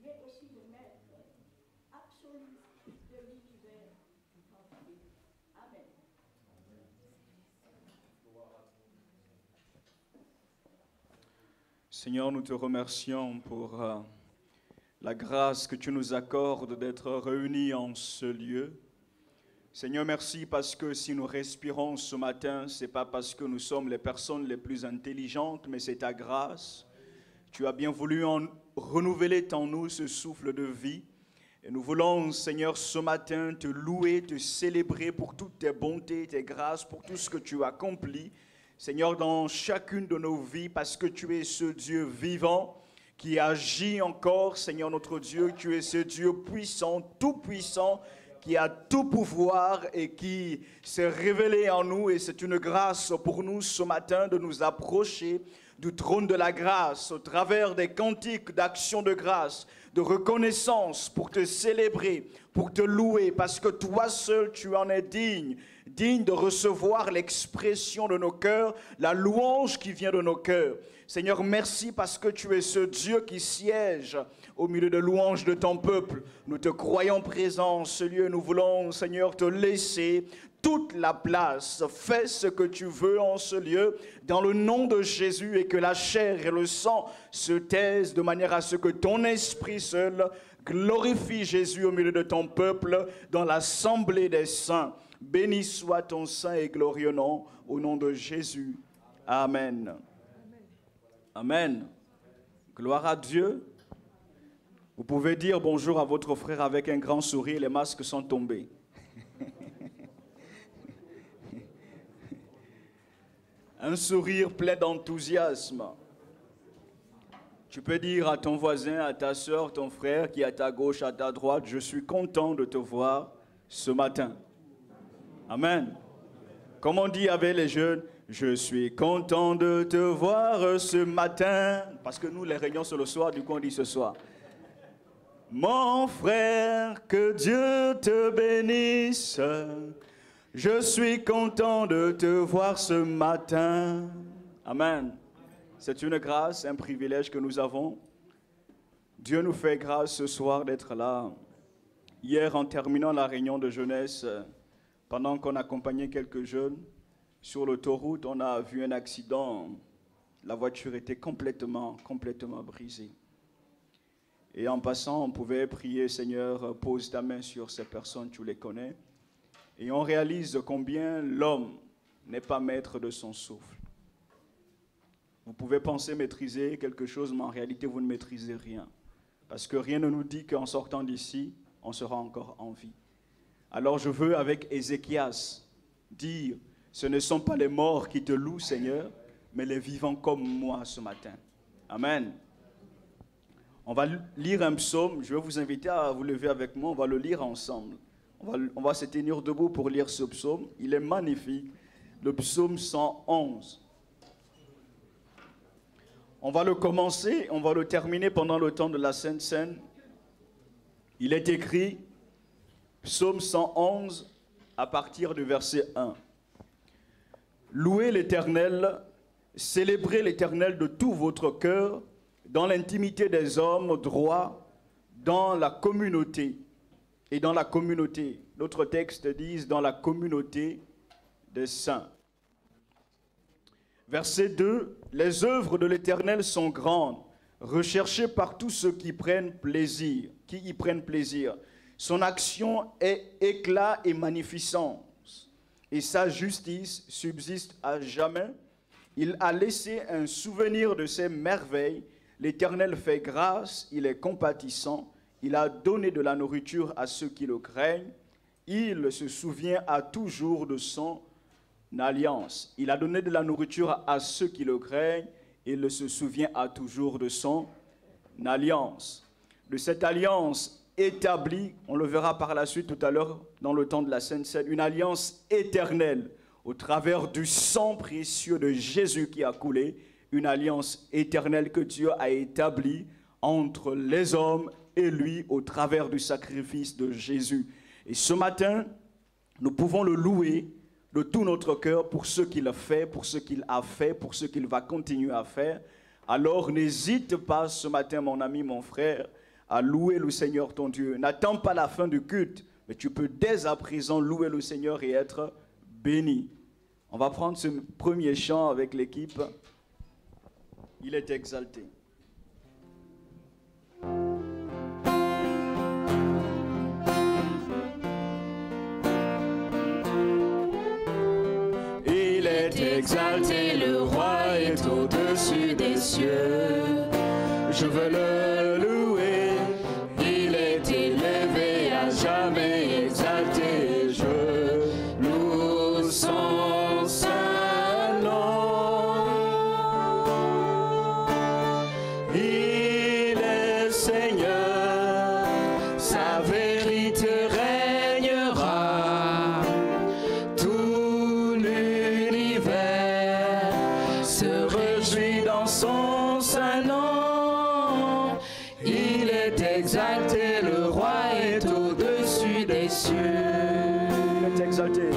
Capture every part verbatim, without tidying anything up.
est aussi le maître absolu de l'univers entier. Amen. Seigneur, nous te remercions pour euh, la grâce que tu nous accordes d'être réunis en ce lieu. Seigneur, merci parce que si nous respirons ce matin, ce n'est pas parce que nous sommes les personnes les plus intelligentes, mais c'est ta grâce. Tu as bien voulu en renouveler en nous ce souffle de vie. Et nous voulons, Seigneur, ce matin te louer, te célébrer pour toutes tes bontés, tes grâces, pour tout ce que tu as accompli. Seigneur, dans chacune de nos vies, parce que tu es ce Dieu vivant qui agit encore, Seigneur notre Dieu, tu es ce Dieu puissant, tout puissant, qui a tout pouvoir et qui s'est révélé en nous. Et c'est une grâce pour nous ce matin de nous approcher du trône de la grâce au travers des cantiques d'action de grâce, de reconnaissance pour te célébrer, pour te louer, parce que toi seul tu en es digne, digne de recevoir l'expression de nos cœurs, la louange qui vient de nos cœurs. Seigneur, merci parce que tu es ce Dieu qui siège au milieu de louanges de ton peuple. Nous te croyons présent en ce lieu. Nous voulons, Seigneur, te laisser toute la place. Fais ce que tu veux en ce lieu, dans le nom de Jésus, et que la chair et le sang se taisent de manière à ce que ton esprit seul glorifie Jésus au milieu de ton peuple, dans l'assemblée des saints. Béni soit ton saint et glorieux nom, au nom de Jésus. Amen. Amen. Gloire à Dieu. Vous pouvez dire bonjour à votre frère avec un grand sourire, les masques sont tombés. Un sourire plein d'enthousiasme. Tu peux dire à ton voisin, à ta soeur, ton frère qui est à ta gauche, à ta droite, je suis content de te voir ce matin. Amen. Comme on dit avec les jeunes, je suis content de te voir ce matin. Parce que nous, les réunions c'est le soir, du coup on dit ce soir. Mon frère, que Dieu te bénisse. Je suis content de te voir ce matin. Amen. C'est une grâce, un privilège que nous avons. Dieu nous fait grâce ce soir d'être là. Hier, en terminant la réunion de jeunesse, pendant qu'on accompagnait quelques jeunes, sur l'autoroute, on a vu un accident. La voiture était complètement, complètement brisée. Et en passant, on pouvait prier, Seigneur, pose ta main sur ces personnes, tu les connais. Et on réalise combien l'homme n'est pas maître de son souffle. Vous pouvez penser maîtriser quelque chose, mais en réalité, vous ne maîtrisez rien. Parce que rien ne nous dit qu'en sortant d'ici, on sera encore en vie. Alors je veux, avec Ézéchias, dire, ce ne sont pas les morts qui te louent, Seigneur, mais les vivants comme moi ce matin. Amen. On va lire un psaume. Je vais vous inviter à vous lever avec moi. On va le lire ensemble. On va, on va se tenir debout pour lire ce psaume. Il est magnifique. Le psaume cent onze. On va le commencer, on va le terminer pendant le temps de la Sainte Seine. Il est écrit, psaume cent onze, à partir du verset un. Louez l'Éternel, célébrez l'Éternel de tout votre cœur, dans l'intimité des hommes droits, dans la communauté. Et dans la communauté, d'autres textes disent dans la communauté des saints. Verset deux, les œuvres de l'Éternel sont grandes, recherchées par tous ceux qui prennent plaisir, qui y prennent plaisir. Son action est éclat et magnificence, et sa justice subsiste à jamais. Il a laissé un souvenir de ses merveilles. L'Éternel fait grâce, il est compatissant. Il a donné de la nourriture à ceux qui le craignent. Il se souvient à toujours de son alliance. Il a donné de la nourriture à ceux qui le craignent. Il se souvient à toujours de son alliance. De cette alliance établie, on le verra par la suite tout à l'heure dans le temps de la Sainte Seine, une alliance éternelle au travers du sang précieux de Jésus qui a coulé, une alliance éternelle que Dieu a établie entre les hommes et lui au travers du sacrifice de Jésus. Et ce matin, nous pouvons le louer de tout notre cœur pour ce qu'il a fait, pour ce qu'il a fait, pour ce qu'il va continuer à faire. Alors n'hésite pas ce matin, mon ami, mon frère, à louer le Seigneur ton Dieu. N'attends pas la fin du culte, mais tu peux dès à présent louer le Seigneur et être béni. On va prendre ce premier chant avec l'équipe. Il est exalté. Il est exalté, le roi est au-dessus des cieux. Je veux le louer, il est élevé, à jamais exalté. Je loue son saint nom. Il est Seigneur, sa vérité régnera. Tout l'univers se réjouit dans son saint nom. Il est exalté, le roi est au-dessus des cieux. Il est exalté.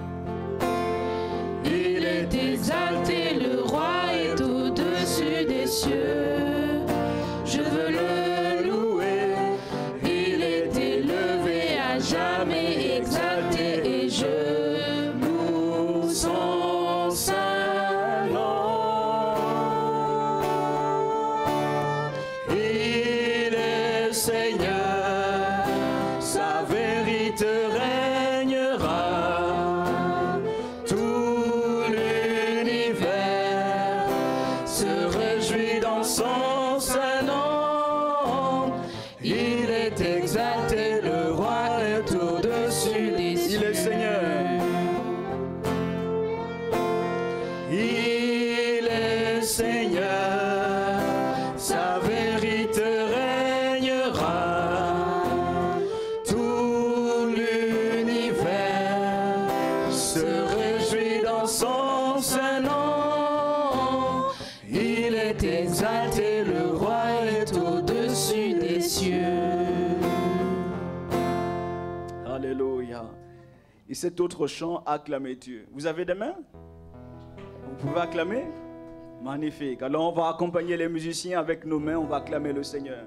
Il est exalté, le roi est au-dessus des cieux. Je veux le louer, il est élevé, à jamais exalté, et je loue son saint nom. Il est Seigneur, sa vérité régnera. Tout l'univers se réjouit dans son saint nom. Il est exalté, le roi est au-dessus des cieux. Il est Seigneur. Il est Seigneur, sa vérité régnera. Tout l'univers se réjouit dans son saint nom. Il est exalté, le roi est au-dessus des cieux. Alléluia. Et cet autre chant, acclamez Dieu. Vous avez des mains? Vous pouvez acclamer? Magnifique. Alors on va accompagner les musiciens avec nos mains, on va acclamer le Seigneur.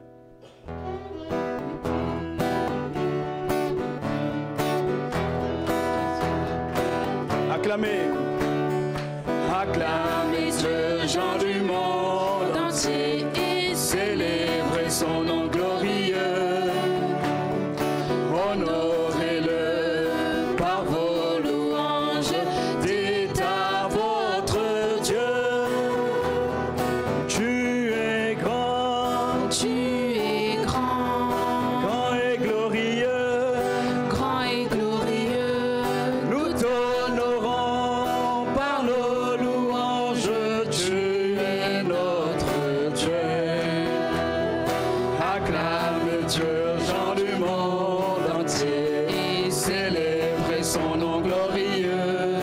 Acclamez. Acclamez Dieu, gens du monde entier, et célébrez son nom glorieux. Honorez-le par vos louanges, dites à votre Dieu. Tu es grand, Tu es grand, grand et glorieux. grand et glorieux. Nous t'honorons par nos louanges. Tu es notre Dieu. Acclame Dieu, gens du monde entier, et célébrez son nom glorieux.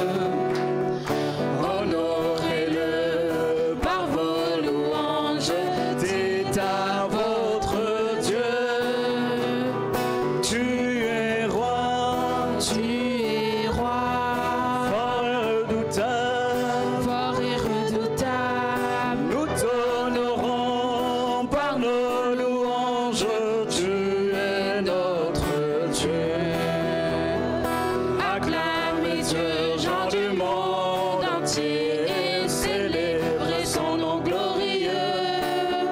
Honorez-le par vos louanges, dites à votre Dieu. Tu es roi, Tu es roi, fort et redoutable. fort et redoutable. Nous t'honorons par nos louanges. Tu es notre Dieu. Acclamez Dieu, gens du monde entier, et célébrez son nom glorieux.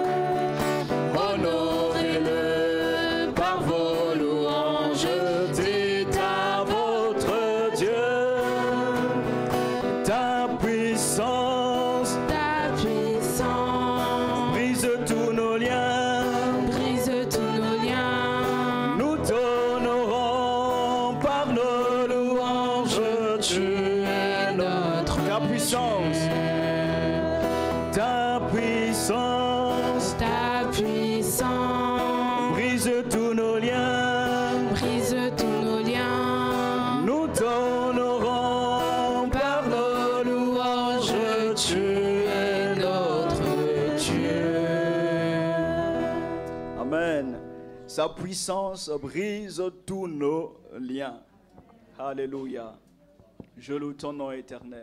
Honorez-le par vos louanges, dites à votre Dieu. Ta puissance Ta puissance brise tous nos liens. brise tous nos liens. Nous t'honorons par nos louanges. Tu es notre. Ta puissance, ta puissance Ta puissance brise tous nos liens. brise tous nos liens. Nous t'honorons par nos louanges. Tu es notre Dieu. Amen. Sa puissance brise tous nos liens. Alléluia. Je loue ton nom éternel.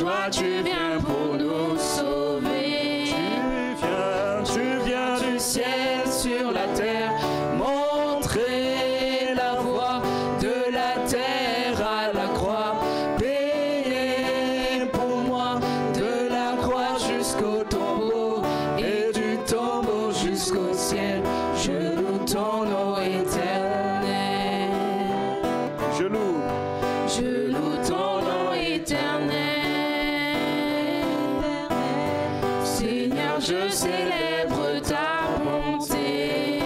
joie, tu viens pour nous sauver. Tu viens, tu viens Du ciel sur la terre, montrer la voie de la terre à la croix, payer pour moi de la croix jusqu'au tombeau et du tombeau jusqu'au ciel. Je loue ton nom éternel. Je loue. Je loue ton nom éternel. Seigneur, je célèbre ta bonté.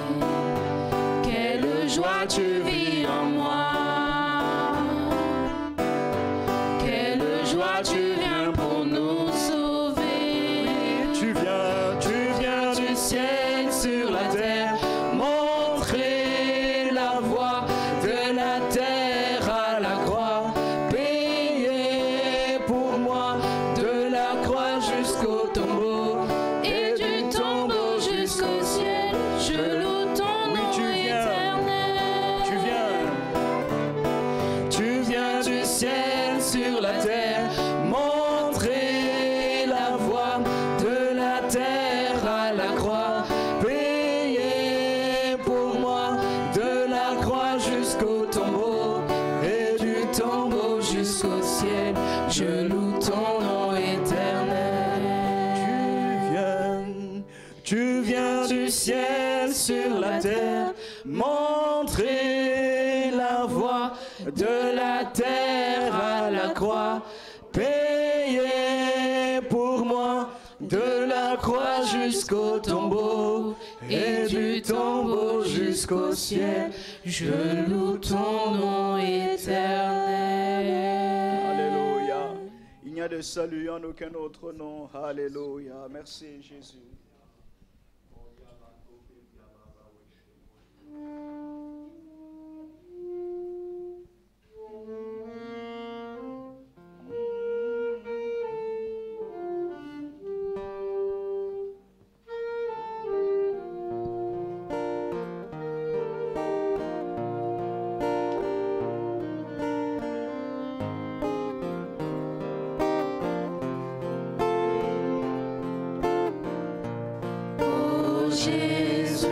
Quelle joie tu vis en moi. Quelle joie tu viens pour nous sauver. Tu viens, tu viens Du ciel sur la terre, montrer la voie de la terre à la croix, payer pour moi de la croix jusqu'au tombeau et du tombeau jusqu'au ciel. Je loue ton Oui, nom tu viens. éternel. Tu viens. Tu viens du ciel sur la terre, montrer la voie de la terre à la croix, payer pour moi de la croix jusqu'au tombeau et du tombeau jusqu'au ciel. Je loue ton nom éternel. Tu viens, tu viens du ciel sur la terre, montrer la voie de la terre à la croix, payer pour moi de la croix jusqu'au tombeau et du tombeau jusqu'au ciel. Je loue ton nom éternel. Alléluia. Il n'y a de salut en aucun autre nom. Alléluia. Merci Jésus. Oh Jésus,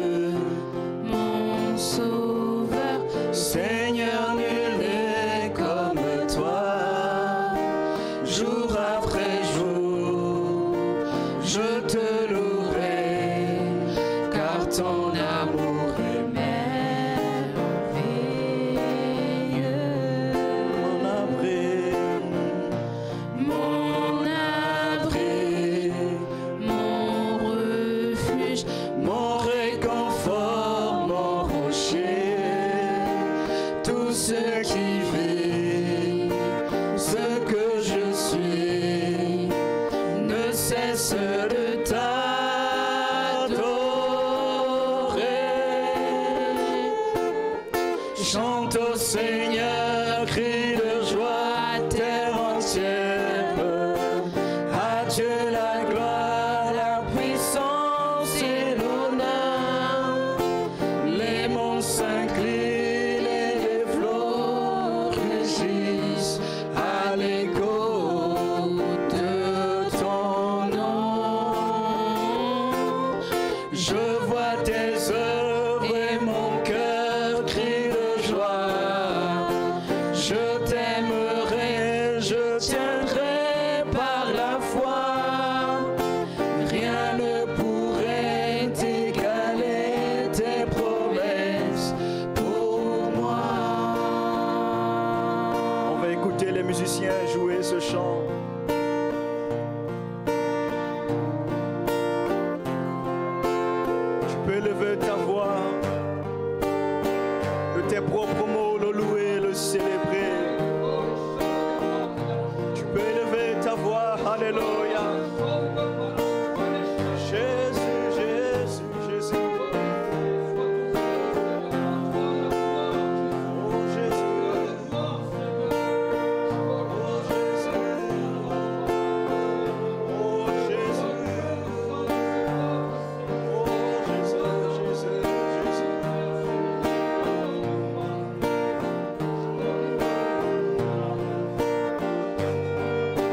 mon sauveur, Seigneur, nul n'est comme toi. Jour après jour, je te louerai, car ton amour est merveilleux. Mon abri, Mon abri, mon refuge, mon réconfort, mon rocher, tout ce qui vit, ce que je suis, ne cesse de t'adorer. Chante au Seigneur, crie de joie, terre entière. À Dieu la gloire, la puissance et l'honneur. Les monts s'inclinent et les flots rugissent à l'écho de ton nom. Je vois tes œuvres et mon cœur crie de joie. Je t'aimerai, je tiendrai par la foi. Rien ne pourrait égaler tes promesses pour moi. on va écouter les musiciens jouer ce chant. Tu peux lever ta voix, de tes propres mots, le louer, le célébrer. Tu peux lever ta voix, alléluia. Jésus, Jésus, Jésus. Oh Jésus. Oh Jésus. Oh Jésus. Oh Jésus, Jésus, Jésus.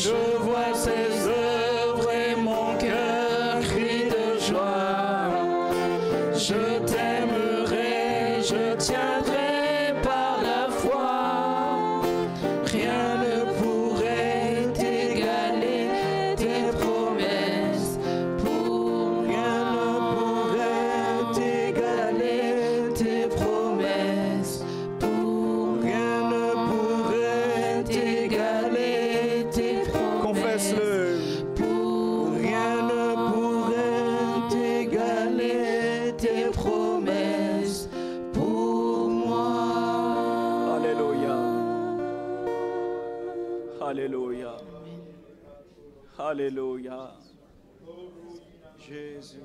Je vois ses œuvres et mon cœur crie de joie. Je t'aimerai, je tiendrai par la foi. Rien ne pourrait t'égaler tes promesses. Pour rien ne pourrait t'égaler tes promesses. Pour rien ne pourrait t'égaler tes promesses. Confesse-le. Pour rien ne pourrait t'égaler tes promesses pour moi. Alléluia. Alléluia. Alléluia. Jésus.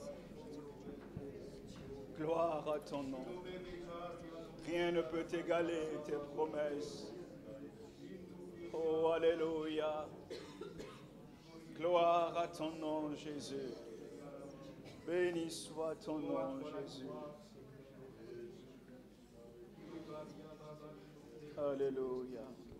Gloire à ton nom. Rien ne peut égaler tes promesses. Oh, Alléluia. Gloire à ton nom, Jésus. Béni soit ton nom, Jésus. Alléluia.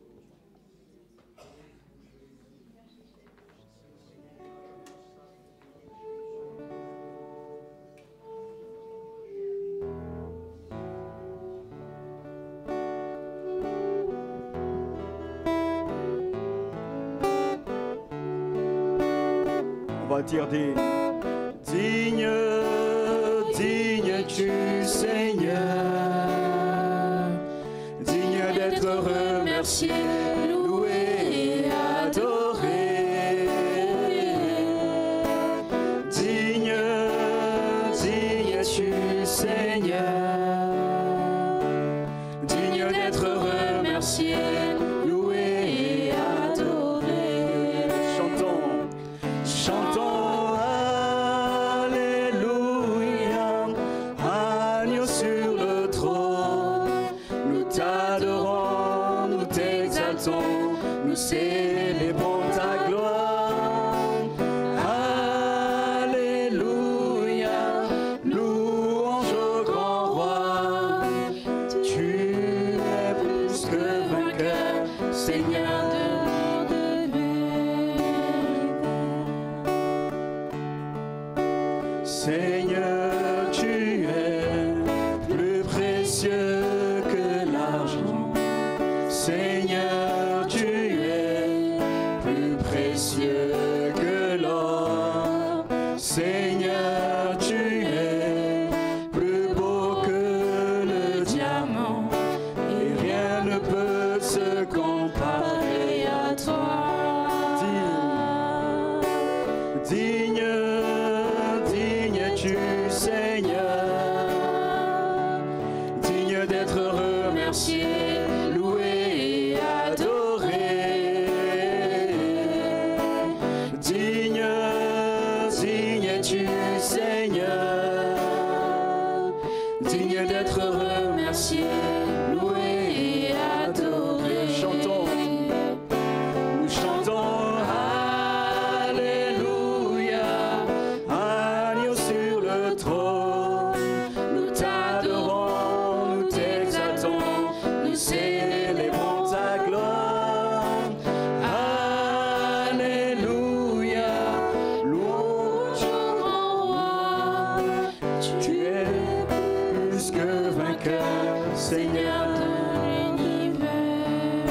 On va dire des digne, digne tu Seigneur, digne d'être remercié, loué et adoré. Digne, digne tu Seigneur, digne d'être remercié, loué et adoré. Chantons. Chantons Alléluia, agneau sur le trône. Nous t'adorons, nous t'exaltons, nous célébrons ta gloire. Alléluia, louange au grand roi. Tu es plus que vainqueur, Seigneur de Seigneur, tu es plus précieux que l'argent. Seigneur, tu es plus précieux que l'or. Seigneur, tu es plus beau que le diamant. Et rien ne peut se comparer à toi. Digne, digne tu Seigneur, digne d'être remercié, loué et adoré. Digne, digne tu Seigneur, digne d'être remercié, loué et adoré. Chantons, nous chantons. Célébrons ta gloire. Alléluia, louange au grand roi. Tu es plus que vainqueur, Seigneur de l'univers.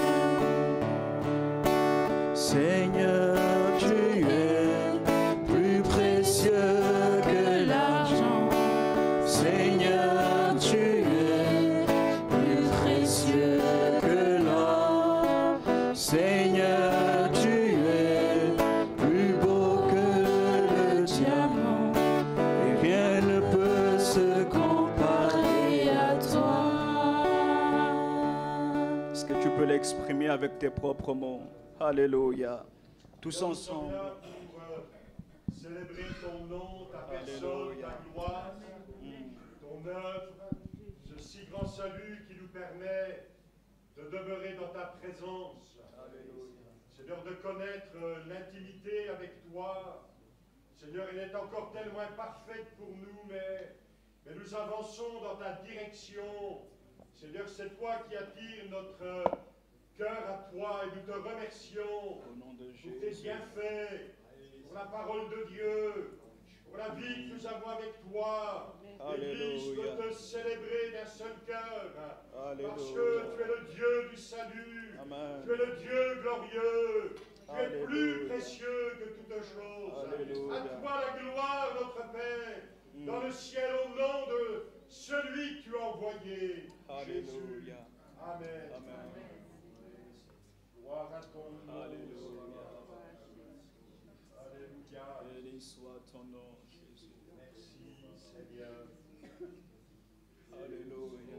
Seigneur, tu es plus précieux que l'argent. Seigneur, tu es plus précieux que l'or. Seigneur, tu es plus beau que le diamant. Et rien ne peut se comparer à toi. Est-ce que tu peux l'exprimer avec tes propres mots? Alléluia. Tous ensemble. Pour euh, célébrer ton nom, ta personne, ta gloire, ton œuvre, ce si grand salut qui nous permet de demeurer dans ta présence. Seigneur, de connaître euh, l'intimité avec toi. Seigneur, elle est encore tellement imparfaite pour nous, mais, mais nous avançons dans ta direction. Seigneur, c'est toi qui attires notre, cœur à toi et nous te remercions Au nom de pour tes Jésus. bienfaits, pour la parole de Dieu, pour la vie que nous avons avec toi. L'Église Alléluia. peut te célébrer d'un seul cœur, parce que Alléluia. tu es le Dieu du salut, Amen. tu es le Dieu glorieux, tu es Alléluia. plus précieux que toute chose. Alléluia. À toi la gloire, notre Père, Mm. dans le ciel, au nom de celui que tu as envoyé, Jésus. Alléluia. Amen. Amen. Gloire à ton nom. Alléluia. Alléluia. Béni soit ton nom, Jésus. Merci, Seigneur. Alléluia.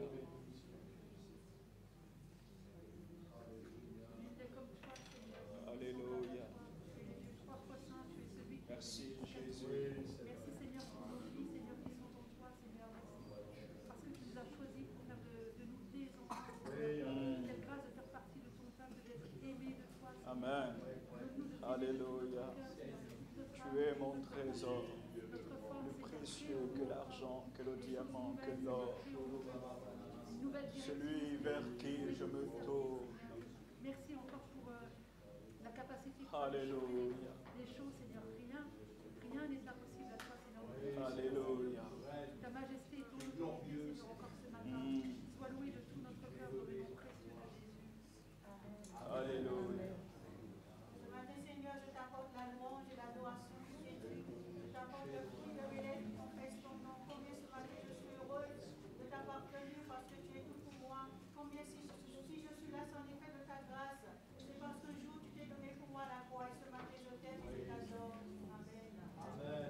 Il est comme toi, Seigneur. Alléluia. Tu es le Dieu trois fois saint, tu es celui qui Merci, Jésus. Merci Seigneur pour nos vies, Seigneur, qui sont en toi, Seigneur. Merci. Parce que tu nous as choisis pour faire de, de nous des enfants. Mm. Quelle grâce de faire partie de ton peuple, d'être aimé de toi. Seigneur. Amen. Donne-nous de Alléluia. Tu es mon trésor, notre force, plus Seigneur. précieux que l'argent, que le diamant, que l'or. Une nouvelle direction, Celui vers qui je me tourne. Merci encore pour euh, la capacité que Alléluia. des choses, Seigneur. Rien, rien n'est impossible à toi, Seigneur. Alléluia. Ta majesté est ton autorité, Seigneur, encore ce matin. Mm. Sois loué de tout notre cœur dans le nom précieux de Jésus. Amen. Alléluia. Ce matin, Seigneur, je t'apporte la louange et l'adoration qui est due. Je t'apporte le fruit de mes lèvres qui confesse ton nom. Combien ce matin je suis heureuse de t'appartenir parce que tu es tout pour moi. Combien si je, si je suis là, c'est en effet de ta grâce. C'est parce qu'un jour tu t'es donné pour moi la croix et ce matin je t'aime et je t'adore. Amen. Amen.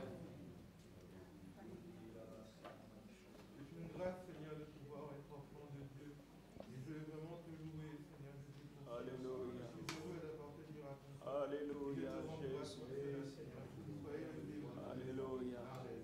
C'est une grâce, Seigneur, de pouvoir être enfant de Dieu. Et je veux vraiment te louer, Seigneur Jésus. pour ça. Alléluia. Je suis heureux d'appartenir à ton sein. Alléluia, Je te rends grâce Jésus. pour cela, Seigneur. Que tu sois élevé. Alléluia.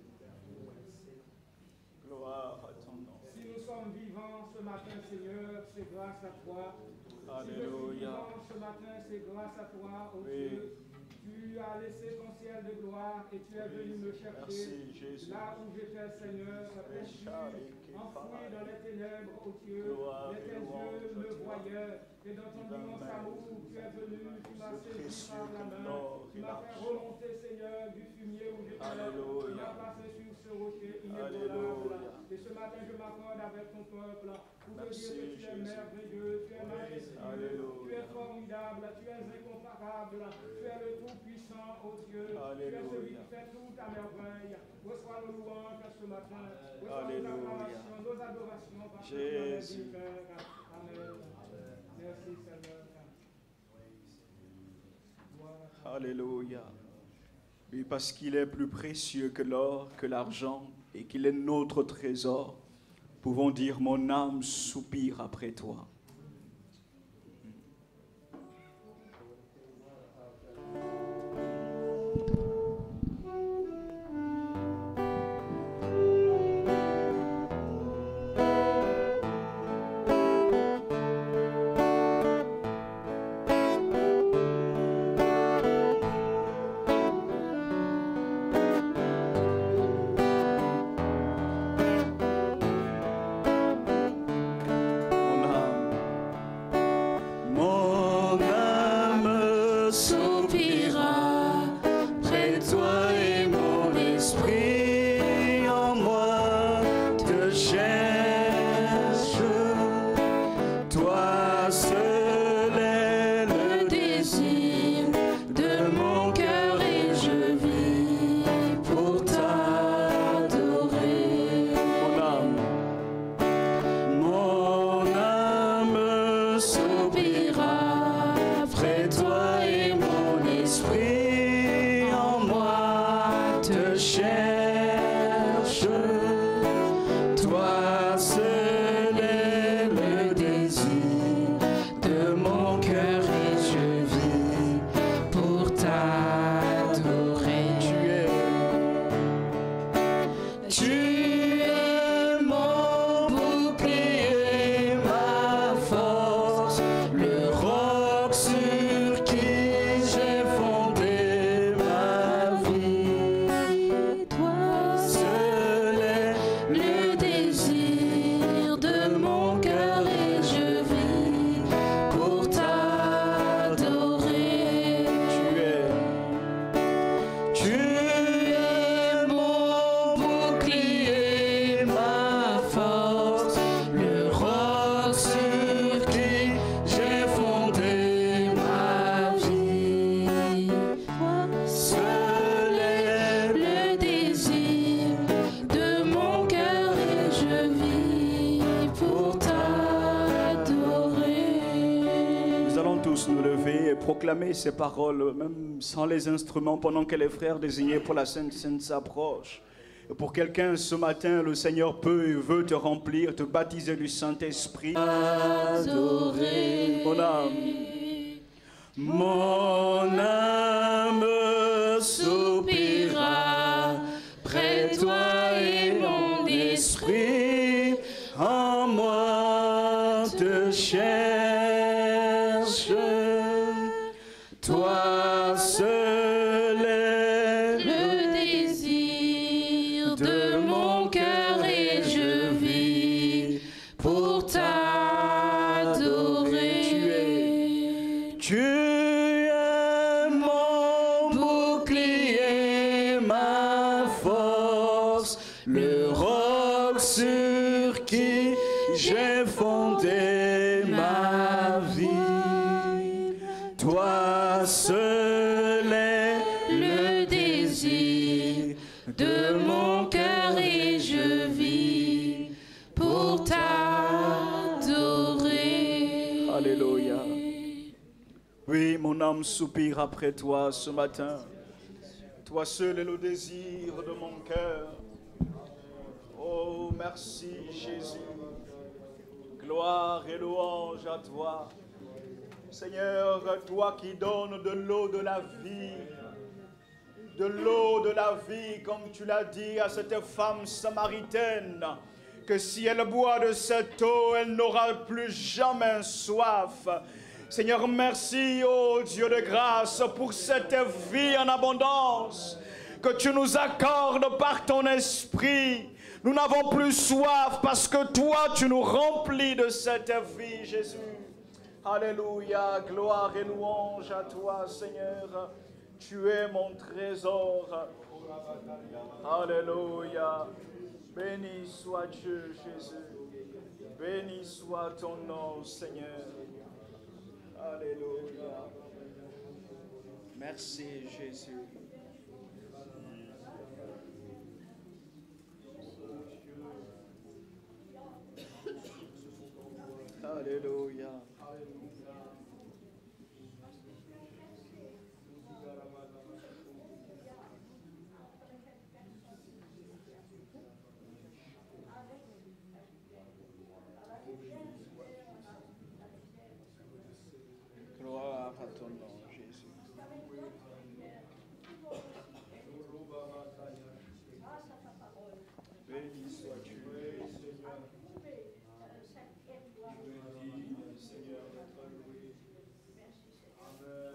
Gloire à ton nom. Si nous sommes vivants ce matin, Seigneur, c'est grâce à toi. Si je suis Alléluia. vivant ce matin, c'est grâce à toi, oh Oui. Dieu. Tu as laissé ton ciel de gloire et tu es venu me chercher. Merci, Jésus. Là où j'étais, Seigneur, perdu, enfoui dans les ténèbres, oh Dieu. Gloire Mais et tes louange yeux à me toi. voyaient. Et dans ton Amen. immense amour, tu es venu, tu m'as Plus saisi précieux par la que main. l'or Tu et m'as fait l'argent. remonter, Seigneur, du fumier où j'étais. Alléluia. Tu m'as placé sur ce rocher inébranlable. Alléluia. Et ce matin, je m'accorde avec ton peuple pour te Merci, dire que tu es Jésus. merveilleux, tu es majestueux, Alléluia. tu es formidable, tu es incomparable, tu es le tout-puissant, oh Dieu. Tu es Alléluia. celui qui fait tout à merveille. Reçois nos louanges ce matin. Reçois nos Alléluia. acclamations, nos adorations parce que tu Jésus. es digne, Père. Amen. Merci, Seigneur. Gloire à toi. Alléluia. Oui, parce qu'il est plus précieux que l'or, que l'argent, et qu'il est notre trésor, pouvons dire, mon âme soupire après toi. Mon âme, mon âme Soupira près de toi et mon esprit en moi te cherche. Toi seul est le désir de mon cœur et je vis pour t'adorer. mon âme, Mon âme soupira près de toi et mon esprit en moi te cherche. Toi seul est le désir de tous nous lever et proclamer ces paroles, même sans les instruments, pendant que les frères désignés pour la Sainte Seine s'approchent. Et pour quelqu'un, ce matin, le Seigneur peut et veut te remplir, te baptiser du Saint-Esprit. Adorer. Mon âme, mon âme soupira près de toi et mon esprit en moi te cherche. Toi seul est Le désir de mon cœur et je vis pour t'adorer. Tu es mon bouclier, ma force, le roc sur qui j'ai fondé ma vie. Toi seul est Le désir de mon cœur et je vis pour t'adorer. Alléluia. Oui, mon âme soupire après toi ce matin. Toi seul est le désir de mon cœur. Oh, merci Jésus. Gloire et louange à toi. Seigneur, toi qui donnes de l'eau de la vie, de l'eau de la vie, comme tu l'as dit à cette femme samaritaine, que si elle boit de cette eau, elle n'aura plus jamais soif. Seigneur, merci, ô Dieu de grâce, pour cette vie en abondance que tu nous accordes par ton esprit. Nous n'avons plus soif parce que toi, tu nous remplis de cette vie, Jésus. Alléluia, gloire et louange à toi, Seigneur. Tu es mon trésor. Alléluia. Béni soit Dieu, Jésus. Béni soit ton nom, Seigneur. Alléluia. Merci, Jésus. Alléluia. Gloire à ton nom, Jésus. Béni sois-tu, Seigneur. Seigneur, notre loué. Amen.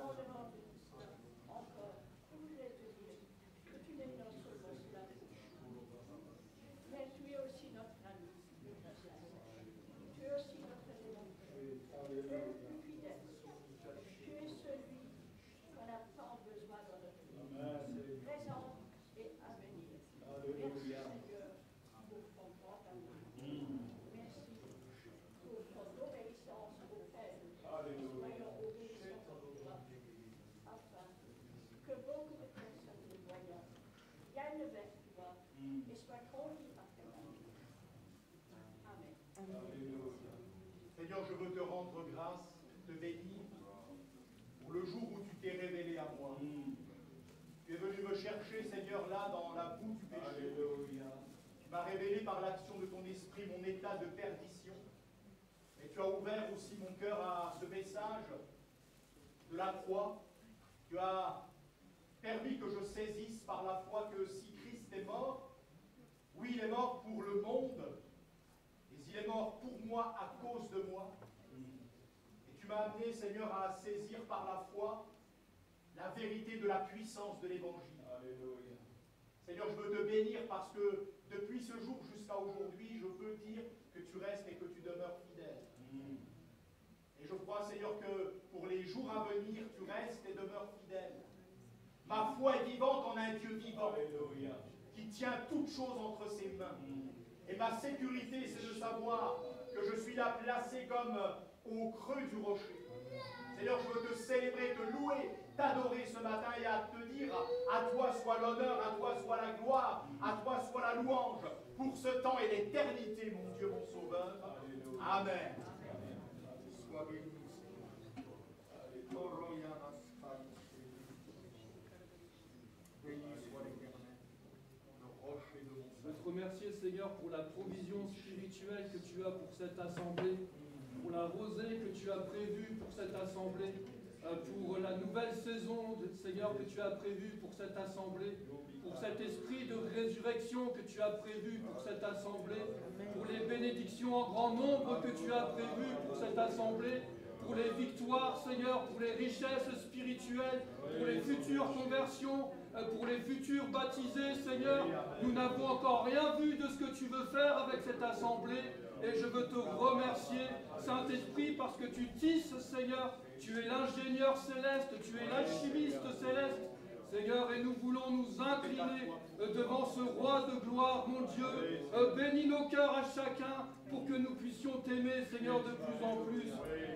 Mais tu es aussi notre ami. Tu es aussi notre élément. Tu es le plus fidèle. Tu es celui qu'on a tant besoin dans notre vie. Présent et à venir. Merci Seigneur pour ton grand amour. Merci pour ton obéissance au Père. Soyons obéissants à toi. Afin que beaucoup de personnes nous voyant gagnent vers toi et soient conduits par ta main. Amen. Seigneur, je veux te rendre grâce, te bénir pour le jour où tu t'es révélé à moi. Tu es venu me chercher, Seigneur, là dans la boue du péché. Tu m'as révélé par l'action de ton esprit mon état de perdition. Et tu as ouvert aussi mon cœur à ce message de la croix. Tu as permis que je saisisse par la foi que si Christ est mort, oui, il est mort pour le monde, mais il est mort pour moi à cause de moi. Et tu m'as amené, Seigneur, à saisir par la foi la vérité de la puissance de l'Évangile. Alléluia. Seigneur, je veux te bénir parce que depuis ce jour jusqu'à aujourd'hui, je peux dire que tu restes et que tu demeures fidèle. Mm. Et je crois, Seigneur, que pour les jours à venir, tu restes et demeures fidèle. Ma foi est vivante en un Dieu vivant. Alléluia. Qui tient toutes choses entre ses mains. Mm. Et ma sécurité, c'est de savoir que je suis là placé comme au creux du rocher. Seigneur, je veux te célébrer, te louer, t'adorer ce matin et à te dire, à toi soit l'honneur, à toi soit la gloire, à toi soit la louange, pour ce temps et l'éternité, mon Dieu, mon Sauveur. Amen. Sois béni, Seigneur. Seigneur, pour la provision spirituelle que tu as pour cette assemblée, pour la rosée que tu as prévue pour cette assemblée, euh, pour la nouvelle saison, de, Seigneur, que tu as prévue pour cette assemblée, pour cet esprit de résurrection que tu as prévu pour cette assemblée, pour les bénédictions en grand nombre que tu as prévues pour cette assemblée, pour les victoires, Seigneur, pour les richesses spirituelles, pour les futures conversions, pour les futurs baptisés, Seigneur. Nous n'avons encore rien vu de ce que tu veux faire avec cette assemblée et je veux te remercier, Saint-Esprit, parce que tu tisses, Seigneur. Tu es l'ingénieur céleste, tu es l'alchimiste céleste, Seigneur, et nous voulons nous incliner devant ce roi de gloire, mon Dieu. Bénis nos cœurs à chacun pour que nous puissions t'aimer, Seigneur, de plus en plus.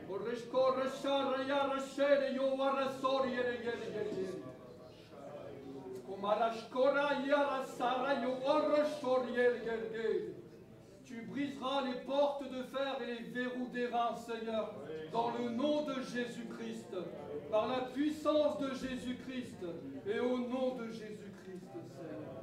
Tu briseras les portes de fer et les verrous d'airain, Seigneur, dans le nom de Jésus-Christ, par la puissance de Jésus-Christ et au nom de Jésus-Christ, Seigneur.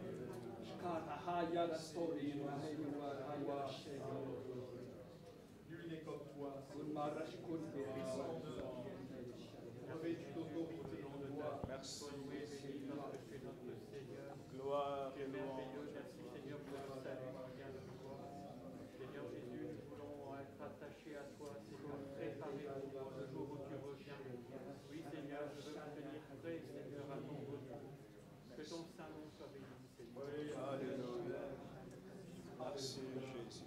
Nul n'est comme toi, puissant de revêtu d'autorité en de ta. Merci. Seigneur. Gloire et Merveilleux, louange. merci Seigneur pour le salut qui vient de toi. Seigneur Jésus, nous voulons être attachés à toi, Seigneur, préparés pour le jour où tu reviens. Oui Seigneur, je veux me tenir prêt, Seigneur, à ton retour. Que ton saint nom soit béni, Seigneur. Oui, alléluia. Merci Jésus.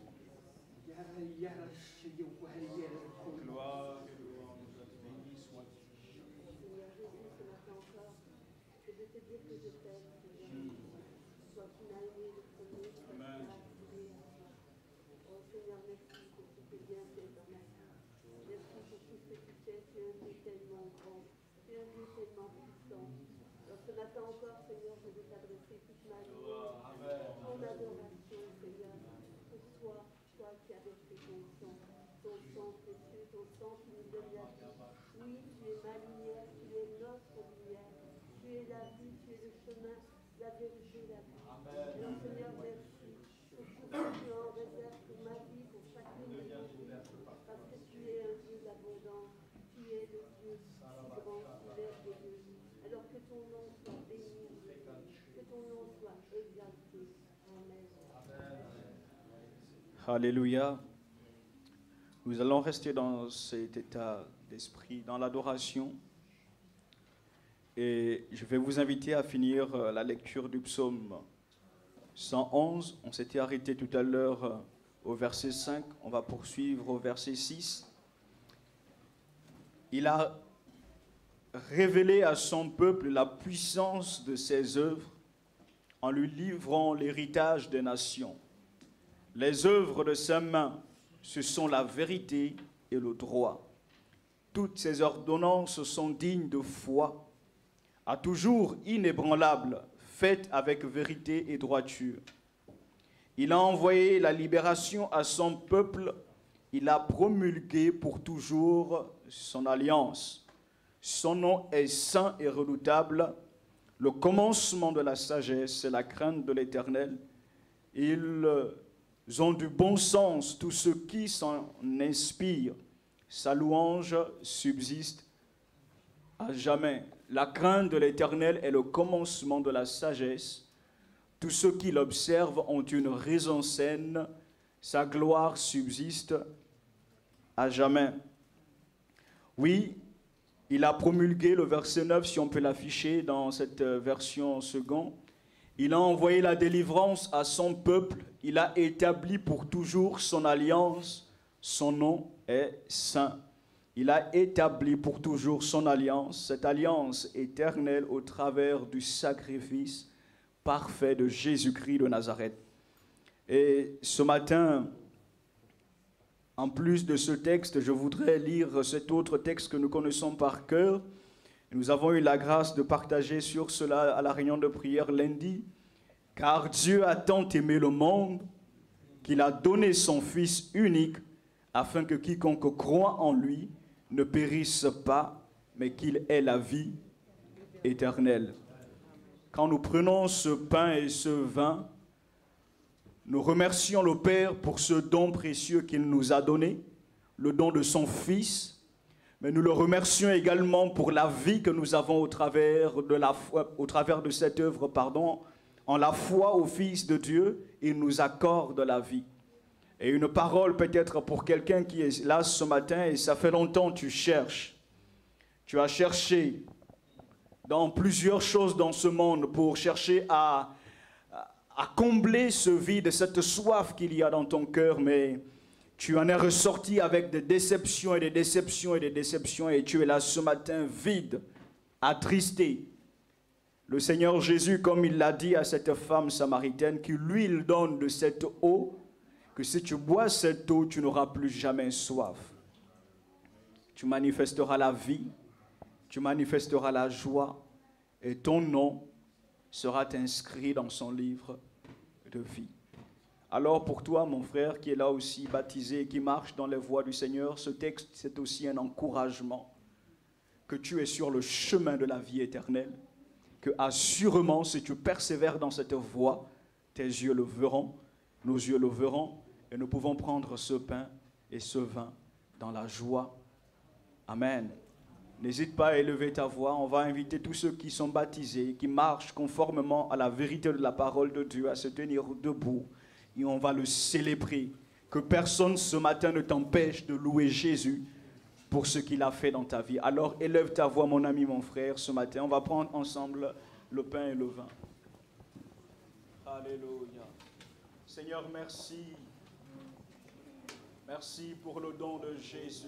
Gloire et louange. Béni sois-tu. Seigneur Jésus, ce matin encore, c'est de te dire que je t'aime, Seigneur. Toi qui m'as aimé le premier, toi qui m'as attiré à toi. Oh Seigneur, merci pour ce que tu viens faire dans ma vie. Merci pour tout ce que tu fais. Tu es un Dieu tellement grand. Tu es un Dieu tellement puissant. Alors ce matin encore, Seigneur, je veux t'adresser toute ma vie. Ton adoration, Seigneur. Pour toi, toi qui as versé ton sang. Ton sang précieux, ton sang qui nous donne la vie. Oui, tu es ma lumière, tu es notre lumière. Tu es la vie, tu es le chemin, la vérité, la vie. Alors Seigneur, merci pour tout ce que tu en réserves pour ma vie, pour chacune de nos vies. Parce que tu es un Dieu d'abondance. Tu es le Dieu si grand, si merveilleux. Alors que ton nom soit béni, que ton nom soit exalté. Amen. Alléluia. Nous allons rester dans cet état d'esprit, dans l'adoration. Et je vais vous inviter à finir la lecture du psaume cent onze. On s'était arrêté tout à l'heure au verset cinq. On va poursuivre au verset six. Il a révélé à son peuple la puissance de ses œuvres en lui livrant l'héritage des nations. Les œuvres de ses mains, ce sont la vérité et le droit. Toutes ses ordonnances sont dignes de foi, à toujours inébranlables, faites avec vérité et droiture. Il a envoyé la libération à son peuple, il a promulgué pour toujours son alliance. Son nom est saint et redoutable, le commencement de la sagesse et la crainte de l'Éternel. Ils ont du bon sens, tous ceux qui s'en inspirent. Sa louange subsiste à jamais. La crainte de l'Éternel est le commencement de la sagesse. Tous ceux qui l'observent ont une raison saine. Sa gloire subsiste à jamais. Oui, il a promulgué le verset neuf, si on peut l'afficher dans cette version seconde. Il a envoyé la délivrance à son peuple. Il a établi pour toujours son alliance. Son nom est saint. Il a établi pour toujours son alliance, cette alliance éternelle au travers du sacrifice parfait de Jésus-Christ de Nazareth. Et ce matin, en plus de ce texte, je voudrais lire cet autre texte que nous connaissons par cœur. Nous avons eu la grâce de partager sur cela à la réunion de prière lundi. Car Dieu a tant aimé le monde qu'il a donné son Fils unique afin que quiconque croit en lui ne périsse pas, mais qu'il ait la vie éternelle. Quand nous prenons ce pain et ce vin, Nous remercions le Père pour ce don précieux qu'il nous a donné, le don de son Fils, mais nous le remercions également pour la vie que nous avons au travers de, la foi, au travers de cette œuvre, pardon, en la foi au Fils de Dieu, il nous accorde la vie. Et une parole peut-être pour quelqu'un qui est là ce matin et ça fait longtemps que tu cherches. Tu as cherché dans plusieurs choses dans ce monde pour chercher à, à combler ce vide, cette soif qu'il y a dans ton cœur, mais tu en es ressorti avec des déceptions et des déceptions et des déceptions et tu es là ce matin vide, attristé. Le Seigneur Jésus, comme il l'a dit à cette femme samaritaine, qui lui il donne de cette eau, que si tu bois cette eau, tu n'auras plus jamais soif. Tu manifesteras la vie, tu manifesteras la joie, et ton nom sera inscrit dans son livre de vie. Alors pour toi, mon frère, qui est là aussi baptisé et qui marche dans les voies du Seigneur, ce texte, c'est aussi un encouragement que tu es sur le chemin de la vie éternelle, que assurément, si tu persévères dans cette voie, tes yeux le verront, nos yeux le verront, et nous pouvons prendre ce pain et ce vin dans la joie. Amen. N'hésite pas à élever ta voix. On va inviter tous ceux qui sont baptisés, qui marchent conformément à la vérité de la parole de Dieu, à se tenir debout. Et on va le célébrer. Que personne ce matin ne t'empêche de louer Jésus pour ce qu'il a fait dans ta vie. Alors élève ta voix, mon ami, mon frère, ce matin. On va prendre ensemble le pain et le vin. Alléluia. Seigneur, merci. Merci pour le don de Jésus.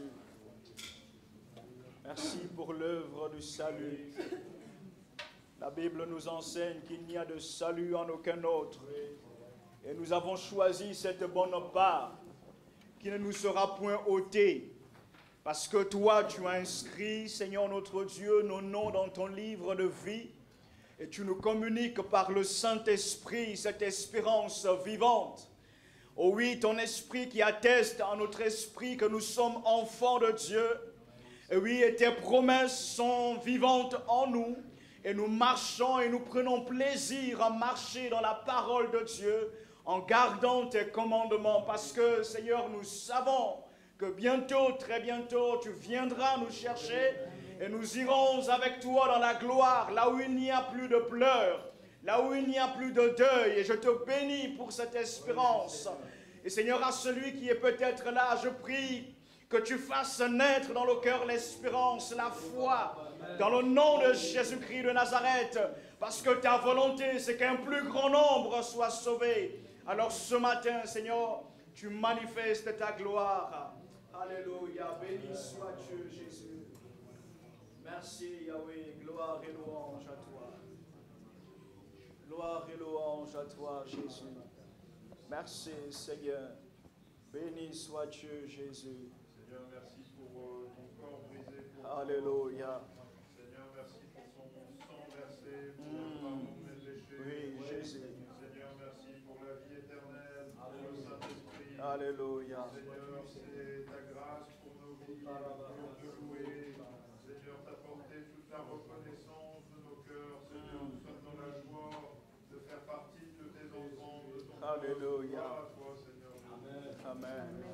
Merci pour l'œuvre du salut. La Bible nous enseigne qu'il n'y a de salut en aucun autre. Et nous avons choisi cette bonne part qui ne nous sera point ôtée. Parce que toi, tu as inscrit, Seigneur notre Dieu, nos noms dans ton livre de vie. Et tu nous communiques par le Saint-Esprit cette espérance vivante. Oh oui, ton esprit qui atteste à notre esprit que nous sommes enfants de Dieu. Et oui, et tes promesses sont vivantes en nous. Et nous marchons et nous prenons plaisir à marcher dans la parole de Dieu en gardant tes commandements. Parce que, Seigneur, nous savons que bientôt, très bientôt, tu viendras nous chercher et nous irons avec toi dans la gloire, là où il n'y a plus de pleurs, là où il n'y a plus de deuil. Et je te bénis pour cette espérance. Et Seigneur, à celui qui est peut-être là, je prie que tu fasses naître dans le cœur l'espérance, la foi, dans le nom de Jésus-Christ de Nazareth, parce que ta volonté, c'est qu'un plus grand nombre soit sauvé. Alors ce matin, Seigneur, tu manifestes ta gloire. Alléluia, béni sois-tu, Jésus. Merci, Yahweh, gloire et louange à toi. Gloire et louange à toi, Jésus. Merci, Seigneur. Béni sois-tu, Jésus. Seigneur, merci pour euh, ton corps brisé. Pour Alléluia. Seigneur, merci pour ton sang versé, pour le pardon de mes péchés. Oui, Jésus. Seigneur, merci pour la vie éternelle, pour le Saint-Esprit. Alléluia. Seigneur, c'est ta grâce pour nos vies, pour te louer. Seigneur, t'apporter toute la reconnaissance de nos cœurs. Seigneur, nous sommes dans la joie de faire partie de tes enfants, de ton Alléluia. Gloire à toi, Seigneur. Amen. Amen.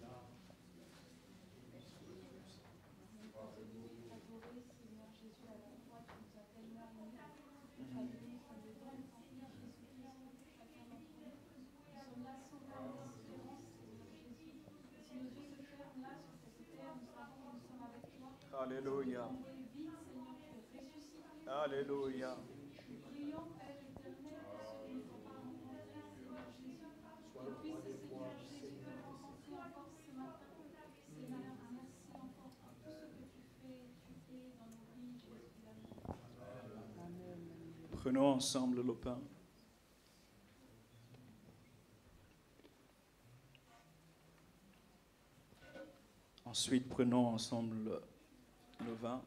Alléluia. Alléluia. Prenons ensemble le pain. Ensuite, prenons ensemble le, le vin.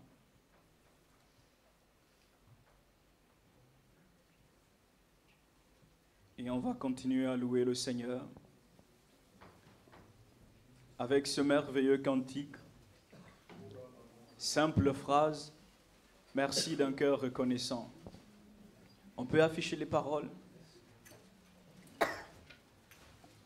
Et on va continuer à louer le Seigneur avec ce merveilleux cantique. Simple phrase, merci d'un cœur reconnaissant. On peut afficher les paroles.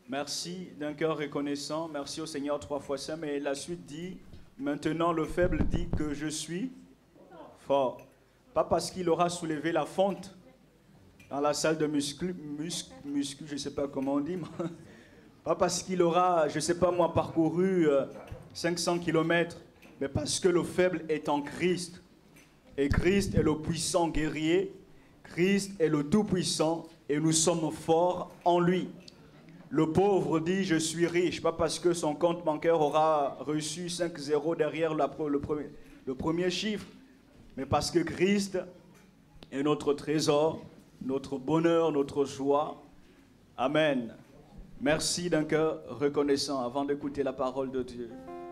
Merci d'un cœur reconnaissant. Merci au Seigneur trois fois saint. Mais la suite dit, maintenant le faible dit que je suis fort. Pas parce qu'il aura soulevé la fonte dans la salle de muscu, muscu, muscu je ne sais pas comment on dit. Pas parce qu'il aura, je ne sais pas moi, parcouru euh, cinq cents kilomètres, mais parce que le faible est en Christ. Et Christ est le puissant guerrier. Christ est le tout-puissant et nous sommes forts en lui. Le pauvre dit « je suis riche », pas parce que son compte bancaire aura reçu cinq zéros derrière la, le, premier, le premier chiffre, mais parce que Christ est notre trésor, notre bonheur, notre joie. Amen. Merci d'un cœur reconnaissant avant d'écouter la parole de Dieu.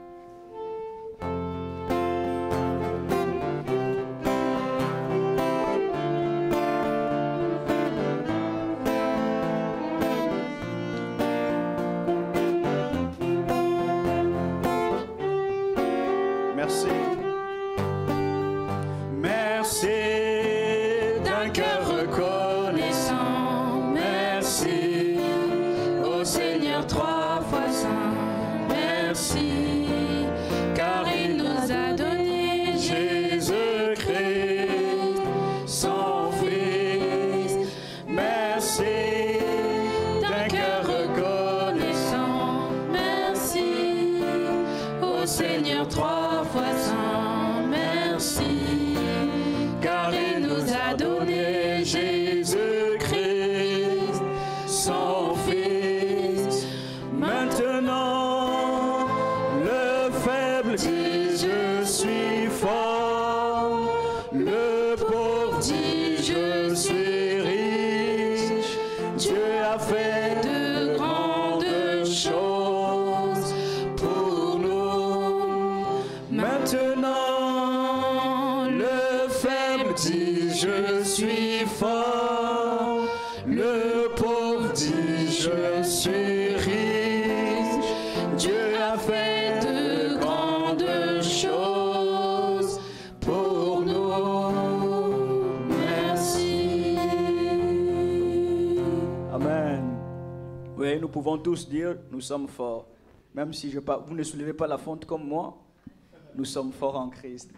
Nous pouvons tous dire, nous sommes forts. Même si je pas, vous ne soulevez pas la fonte comme moi, nous sommes forts en Christ.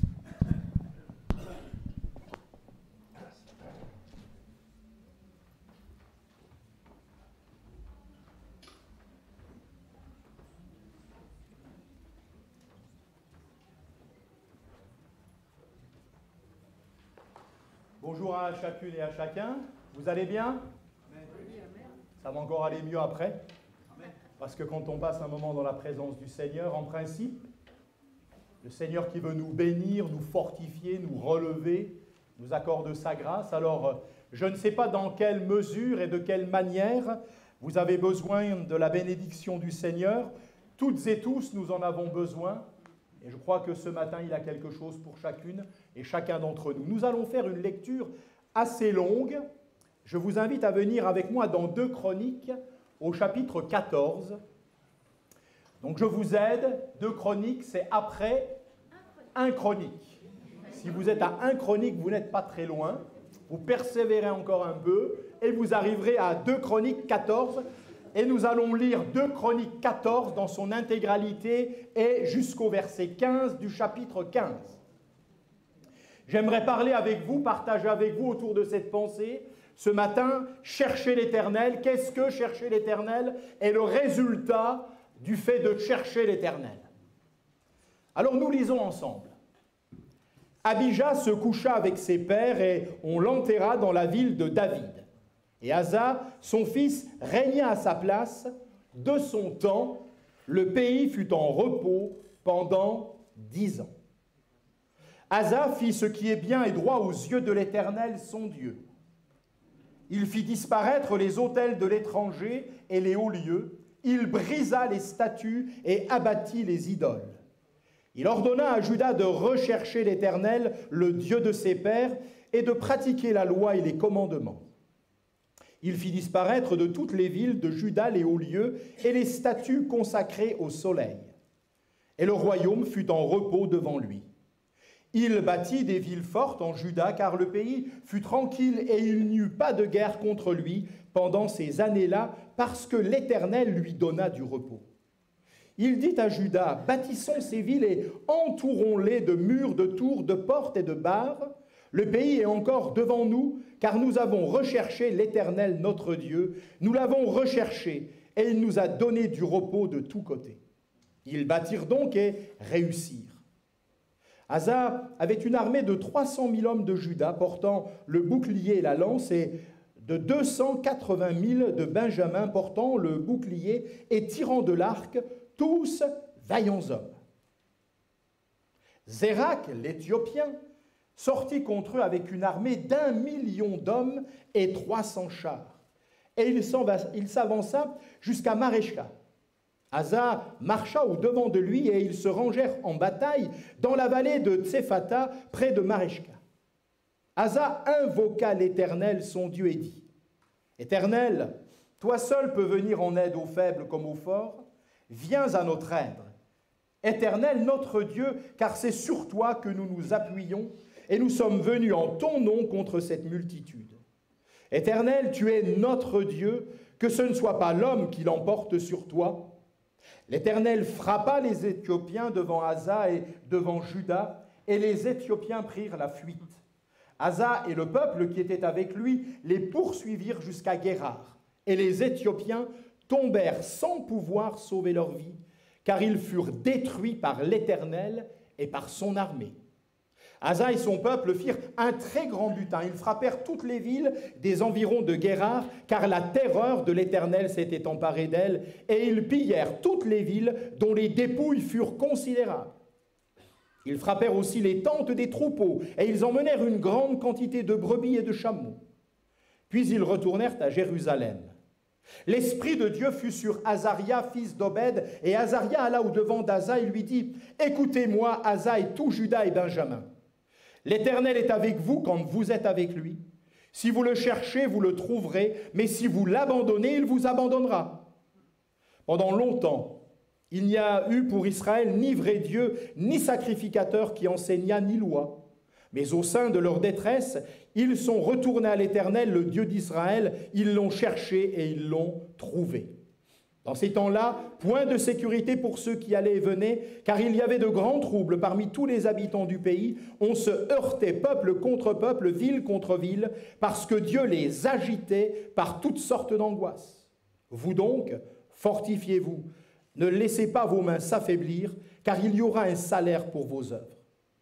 Bonjour à chacune et à chacun. Vous allez bien ? Ça va encore aller mieux après. Parce que quand on passe un moment dans la présence du Seigneur, en principe, le Seigneur qui veut nous bénir, nous fortifier, nous relever, nous accorde sa grâce. Alors, je ne sais pas dans quelle mesure et de quelle manière vous avez besoin de la bénédiction du Seigneur. Toutes et tous, nous en avons besoin. Et je crois que ce matin, il a quelque chose pour chacune et chacun d'entre nous. Nous allons faire une lecture assez longue. Je vous invite à venir avec moi dans deux Chroniques au chapitre quatorze. Donc je vous aide, deux Chroniques, c'est après un Chronique. Si vous êtes à un Chronique, vous n'êtes pas très loin. Vous persévérez encore un peu et vous arriverez à deux Chroniques quatorze. Et nous allons lire deux Chroniques quatorze dans son intégralité et jusqu'au verset quinze du chapitre quinze. J'aimerais parler avec vous, partager avec vous autour de cette pensée. Ce matin, chercher l'Éternel. Qu'est-ce que chercher l'Éternel est le résultat du fait de chercher l'Éternel. Alors nous lisons ensemble. Abijah se coucha avec ses pères et on l'enterra dans la ville de David. Et Asa, son fils, régna à sa place. De son temps, le pays fut en repos pendant dix ans. Asa fit ce qui est bien et droit aux yeux de l'Éternel, son Dieu. Il fit disparaître les autels de l'étranger et les hauts lieux. Il brisa les statues et abattit les idoles. Il ordonna à Juda de rechercher l'Éternel, le Dieu de ses pères, et de pratiquer la loi et les commandements. Il fit disparaître de toutes les villes de Juda les hauts lieux et les statues consacrées au soleil. Et le royaume fut en repos devant lui. Il bâtit des villes fortes en Juda, car le pays fut tranquille et il n'y eut pas de guerre contre lui pendant ces années-là, parce que l'Éternel lui donna du repos. Il dit à Juda, bâtissons ces villes et entourons-les de murs, de tours, de portes et de barres. Le pays est encore devant nous, car nous avons recherché l'Éternel notre Dieu. Nous l'avons recherché et il nous a donné du repos de tous côtés. Ils bâtirent donc et réussirent. Asa avait une armée de trois cent mille hommes de Juda portant le bouclier et la lance et de deux cent quatre-vingt mille de Benjamin portant le bouclier et tirant de l'arc, tous vaillants hommes. Zérak, l'Éthiopien, sortit contre eux avec une armée d'un million d'hommes et trois cents chars. Et il s'avança jusqu'à Marécha. Asa marcha au-devant de lui et ils se rangèrent en bataille dans la vallée de Tsephata, près de Marécha. Asa invoqua l'Éternel, son Dieu, et dit, « Éternel, toi seul peux venir en aide aux faibles comme aux forts. Viens à notre aide. Éternel, notre Dieu, car c'est sur toi que nous nous appuyons, et nous sommes venus en ton nom contre cette multitude. Éternel, tu es notre Dieu, que ce ne soit pas l'homme qui l'emporte sur toi. » L'Éternel frappa les Éthiopiens devant Asa et devant Juda, et les Éthiopiens prirent la fuite. Asa et le peuple qui était avec lui les poursuivirent jusqu'à Guérar, et les Éthiopiens tombèrent sans pouvoir sauver leur vie, car ils furent détruits par l'Éternel et par son armée. Asa et son peuple firent un très grand butin. Ils frappèrent toutes les villes des environs de Guérar, car la terreur de l'Éternel s'était emparée d'elles, et ils pillèrent toutes les villes dont les dépouilles furent considérables. Ils frappèrent aussi les tentes des troupeaux, et ils emmenèrent une grande quantité de brebis et de chameaux. Puis ils retournèrent à Jérusalem. L'Esprit de Dieu fut sur Azaria, fils d'Obed, et Azaria alla au-devant d'Asa et lui dit, « Écoutez-moi, Asa et tout Juda et Benjamin. L'Éternel est avec vous quand vous êtes avec lui. Si vous le cherchez, vous le trouverez, mais si vous l'abandonnez, il vous abandonnera. Pendant longtemps, il n'y a eu pour Israël ni vrai Dieu, ni sacrificateur qui enseignât, ni loi. Mais au sein de leur détresse, ils sont retournés à l'Éternel, le Dieu d'Israël. Ils l'ont cherché et ils l'ont trouvé. Dans ces temps-là, point de sécurité pour ceux qui allaient et venaient, car il y avait de grands troubles parmi tous les habitants du pays. On se heurtait peuple contre peuple, ville contre ville, parce que Dieu les agitait par toutes sortes d'angoisses. Vous donc, fortifiez-vous, ne laissez pas vos mains s'affaiblir, car il y aura un salaire pour vos œuvres. »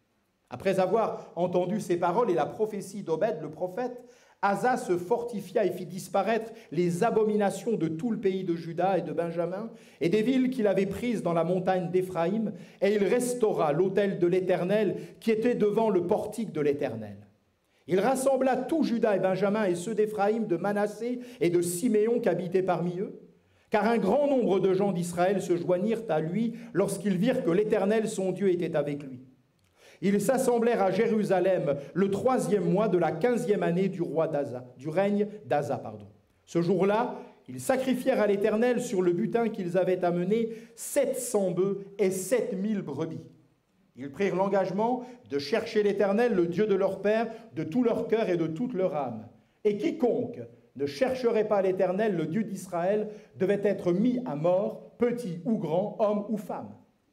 Après avoir entendu ces paroles et la prophétie d'Obed le prophète, Asa se fortifia et fit disparaître les abominations de tout le pays de Juda et de Benjamin et des villes qu'il avait prises dans la montagne d'Éphraïm, et il restaura l'autel de l'Éternel qui était devant le portique de l'Éternel. Il rassembla tout Juda et Benjamin et ceux d'Éphraïm, de Manassé et de Siméon qui habitaient parmi eux, car un grand nombre de gens d'Israël se joignirent à lui lorsqu'ils virent que l'Éternel son Dieu était avec lui. Ils s'assemblèrent à Jérusalem le troisième mois de la quinzième année du roi d'Asa, du règne d'Asa, pardon. Ce jour-là, ils sacrifièrent à l'Éternel sur le butin qu'ils avaient amené sept cents bœufs et sept mille brebis. Ils prirent l'engagement de chercher l'Éternel, le Dieu de leur père, de tout leur cœur et de toute leur âme. Et quiconque ne chercherait pas l'Éternel, le Dieu d'Israël, devait être mis à mort, petit ou grand, homme ou femme.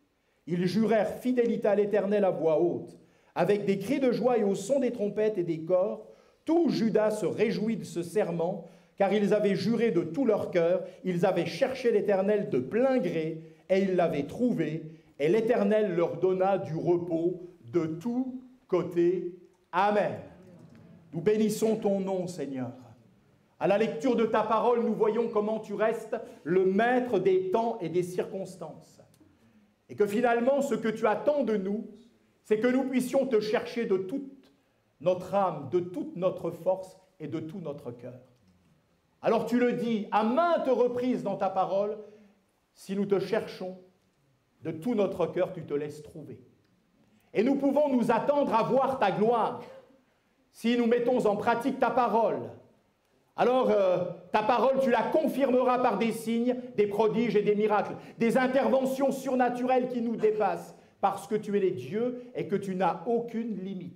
Ils jurèrent fidélité à l'Éternel à voix haute, avec des cris de joie et au son des trompettes et des cors. Tout Juda se réjouit de ce serment, car ils avaient juré de tout leur cœur, ils avaient cherché l'Éternel de plein gré, et ils l'avaient trouvé, et l'Éternel leur donna du repos de tous côtés. Amen. Nous bénissons ton nom, Seigneur. À la lecture de ta parole, nous voyons comment tu restes le maître des temps et des circonstances. Et que finalement, ce que tu attends de nous, c'est que nous puissions te chercher de toute notre âme, de toute notre force et de tout notre cœur. Alors tu le dis à maintes reprises dans ta parole, si nous te cherchons, de tout notre cœur, tu te laisses trouver. Et nous pouvons nous attendre à voir ta gloire si nous mettons en pratique ta parole. Alors, euh, ta parole, tu la confirmeras par des signes, des prodiges et des miracles, des interventions surnaturelles qui nous dépassent, parce que tu es les dieux et que tu n'as aucune limite.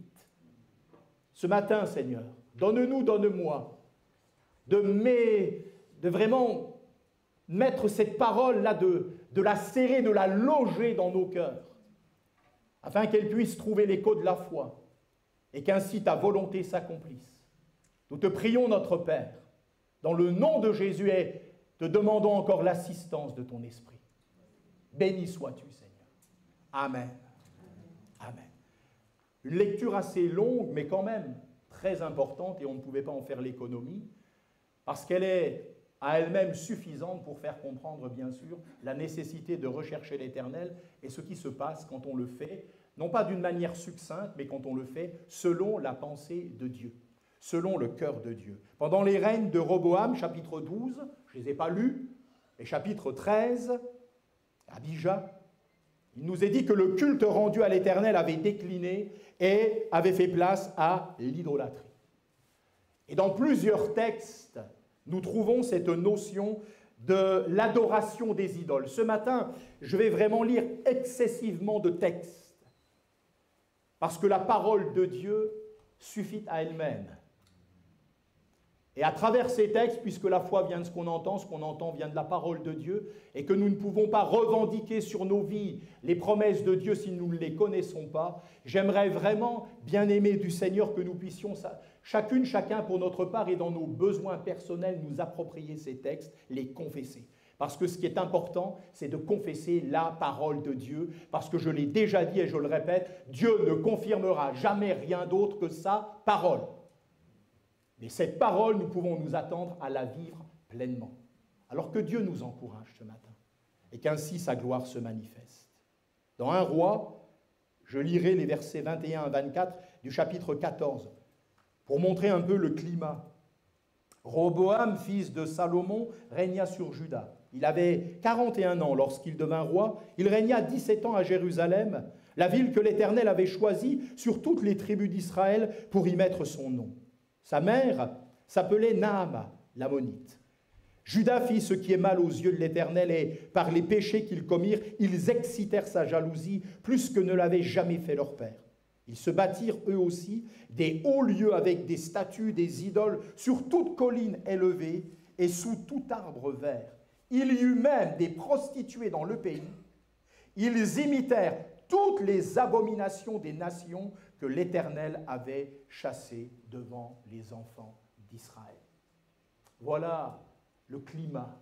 Ce matin, Seigneur, donne-nous, donne-moi, de, mes, de vraiment mettre cette parole-là, de, de la serrer, de la loger dans nos cœurs, afin qu'elle puisse trouver l'écho de la foi et qu'ainsi ta volonté s'accomplisse. Nous te prions, notre Père, dans le nom de Jésus et te demandons encore l'assistance de ton esprit. Béni sois-tu, Seigneur. Amen. Amen. Une lecture assez longue, mais quand même très importante, et on ne pouvait pas en faire l'économie, parce qu'elle est à elle-même suffisante pour faire comprendre, bien sûr, la nécessité de rechercher l'Éternel et ce qui se passe quand on le fait, non pas d'une manière succincte, mais quand on le fait selon la pensée de Dieu, selon le cœur de Dieu. Pendant les règnes de Roboam, chapitre douze, je ne les ai pas lus, et chapitre treize, Abijah, il nous est dit que le culte rendu à l'Éternel avait décliné et avait fait place à l'idolâtrie. Et dans plusieurs textes, nous trouvons cette notion de l'adoration des idoles. Ce matin, je vais vraiment lire excessivement de textes, parce que la parole de Dieu suffit à elle-même. Et à travers ces textes, puisque la foi vient de ce qu'on entend, ce qu'on entend vient de la parole de Dieu, et que nous ne pouvons pas revendiquer sur nos vies les promesses de Dieu si nous ne les connaissons pas, j'aimerais vraiment, bien-aimés du Seigneur, que nous puissions, chacune, chacun pour notre part et dans nos besoins personnels, nous approprier ces textes, les confesser. Parce que ce qui est important, c'est de confesser la parole de Dieu, parce que je l'ai déjà dit et je le répète, Dieu ne confirmera jamais rien d'autre que sa parole. Mais cette parole, nous pouvons nous attendre à la vivre pleinement. Alors que Dieu nous encourage ce matin, et qu'ainsi sa gloire se manifeste. Dans un roi, je lirai les versets vingt et un à vingt-quatre du chapitre quatorze, pour montrer un peu le climat. Roboam, fils de Salomon, régna sur Juda. Il avait quarante et un ans lorsqu'il devint roi. Il régna dix-sept ans à Jérusalem, la ville que l'Éternel avait choisie sur toutes les tribus d'Israël pour y mettre son nom. Sa mère s'appelait Naama, l'ammonite. Juda fit ce qui est mal aux yeux de l'Éternel, et par les péchés qu'ils commirent, ils excitèrent sa jalousie plus que ne l'avait jamais fait leur père. Ils se bâtirent eux aussi des hauts lieux avec des statues, des idoles, sur toute colline élevée et sous tout arbre vert. Il y eut même des prostituées dans le pays. Ils imitèrent toutes les abominations des nations que l'Éternel avait chassées devant les enfants d'Israël. Voilà le climat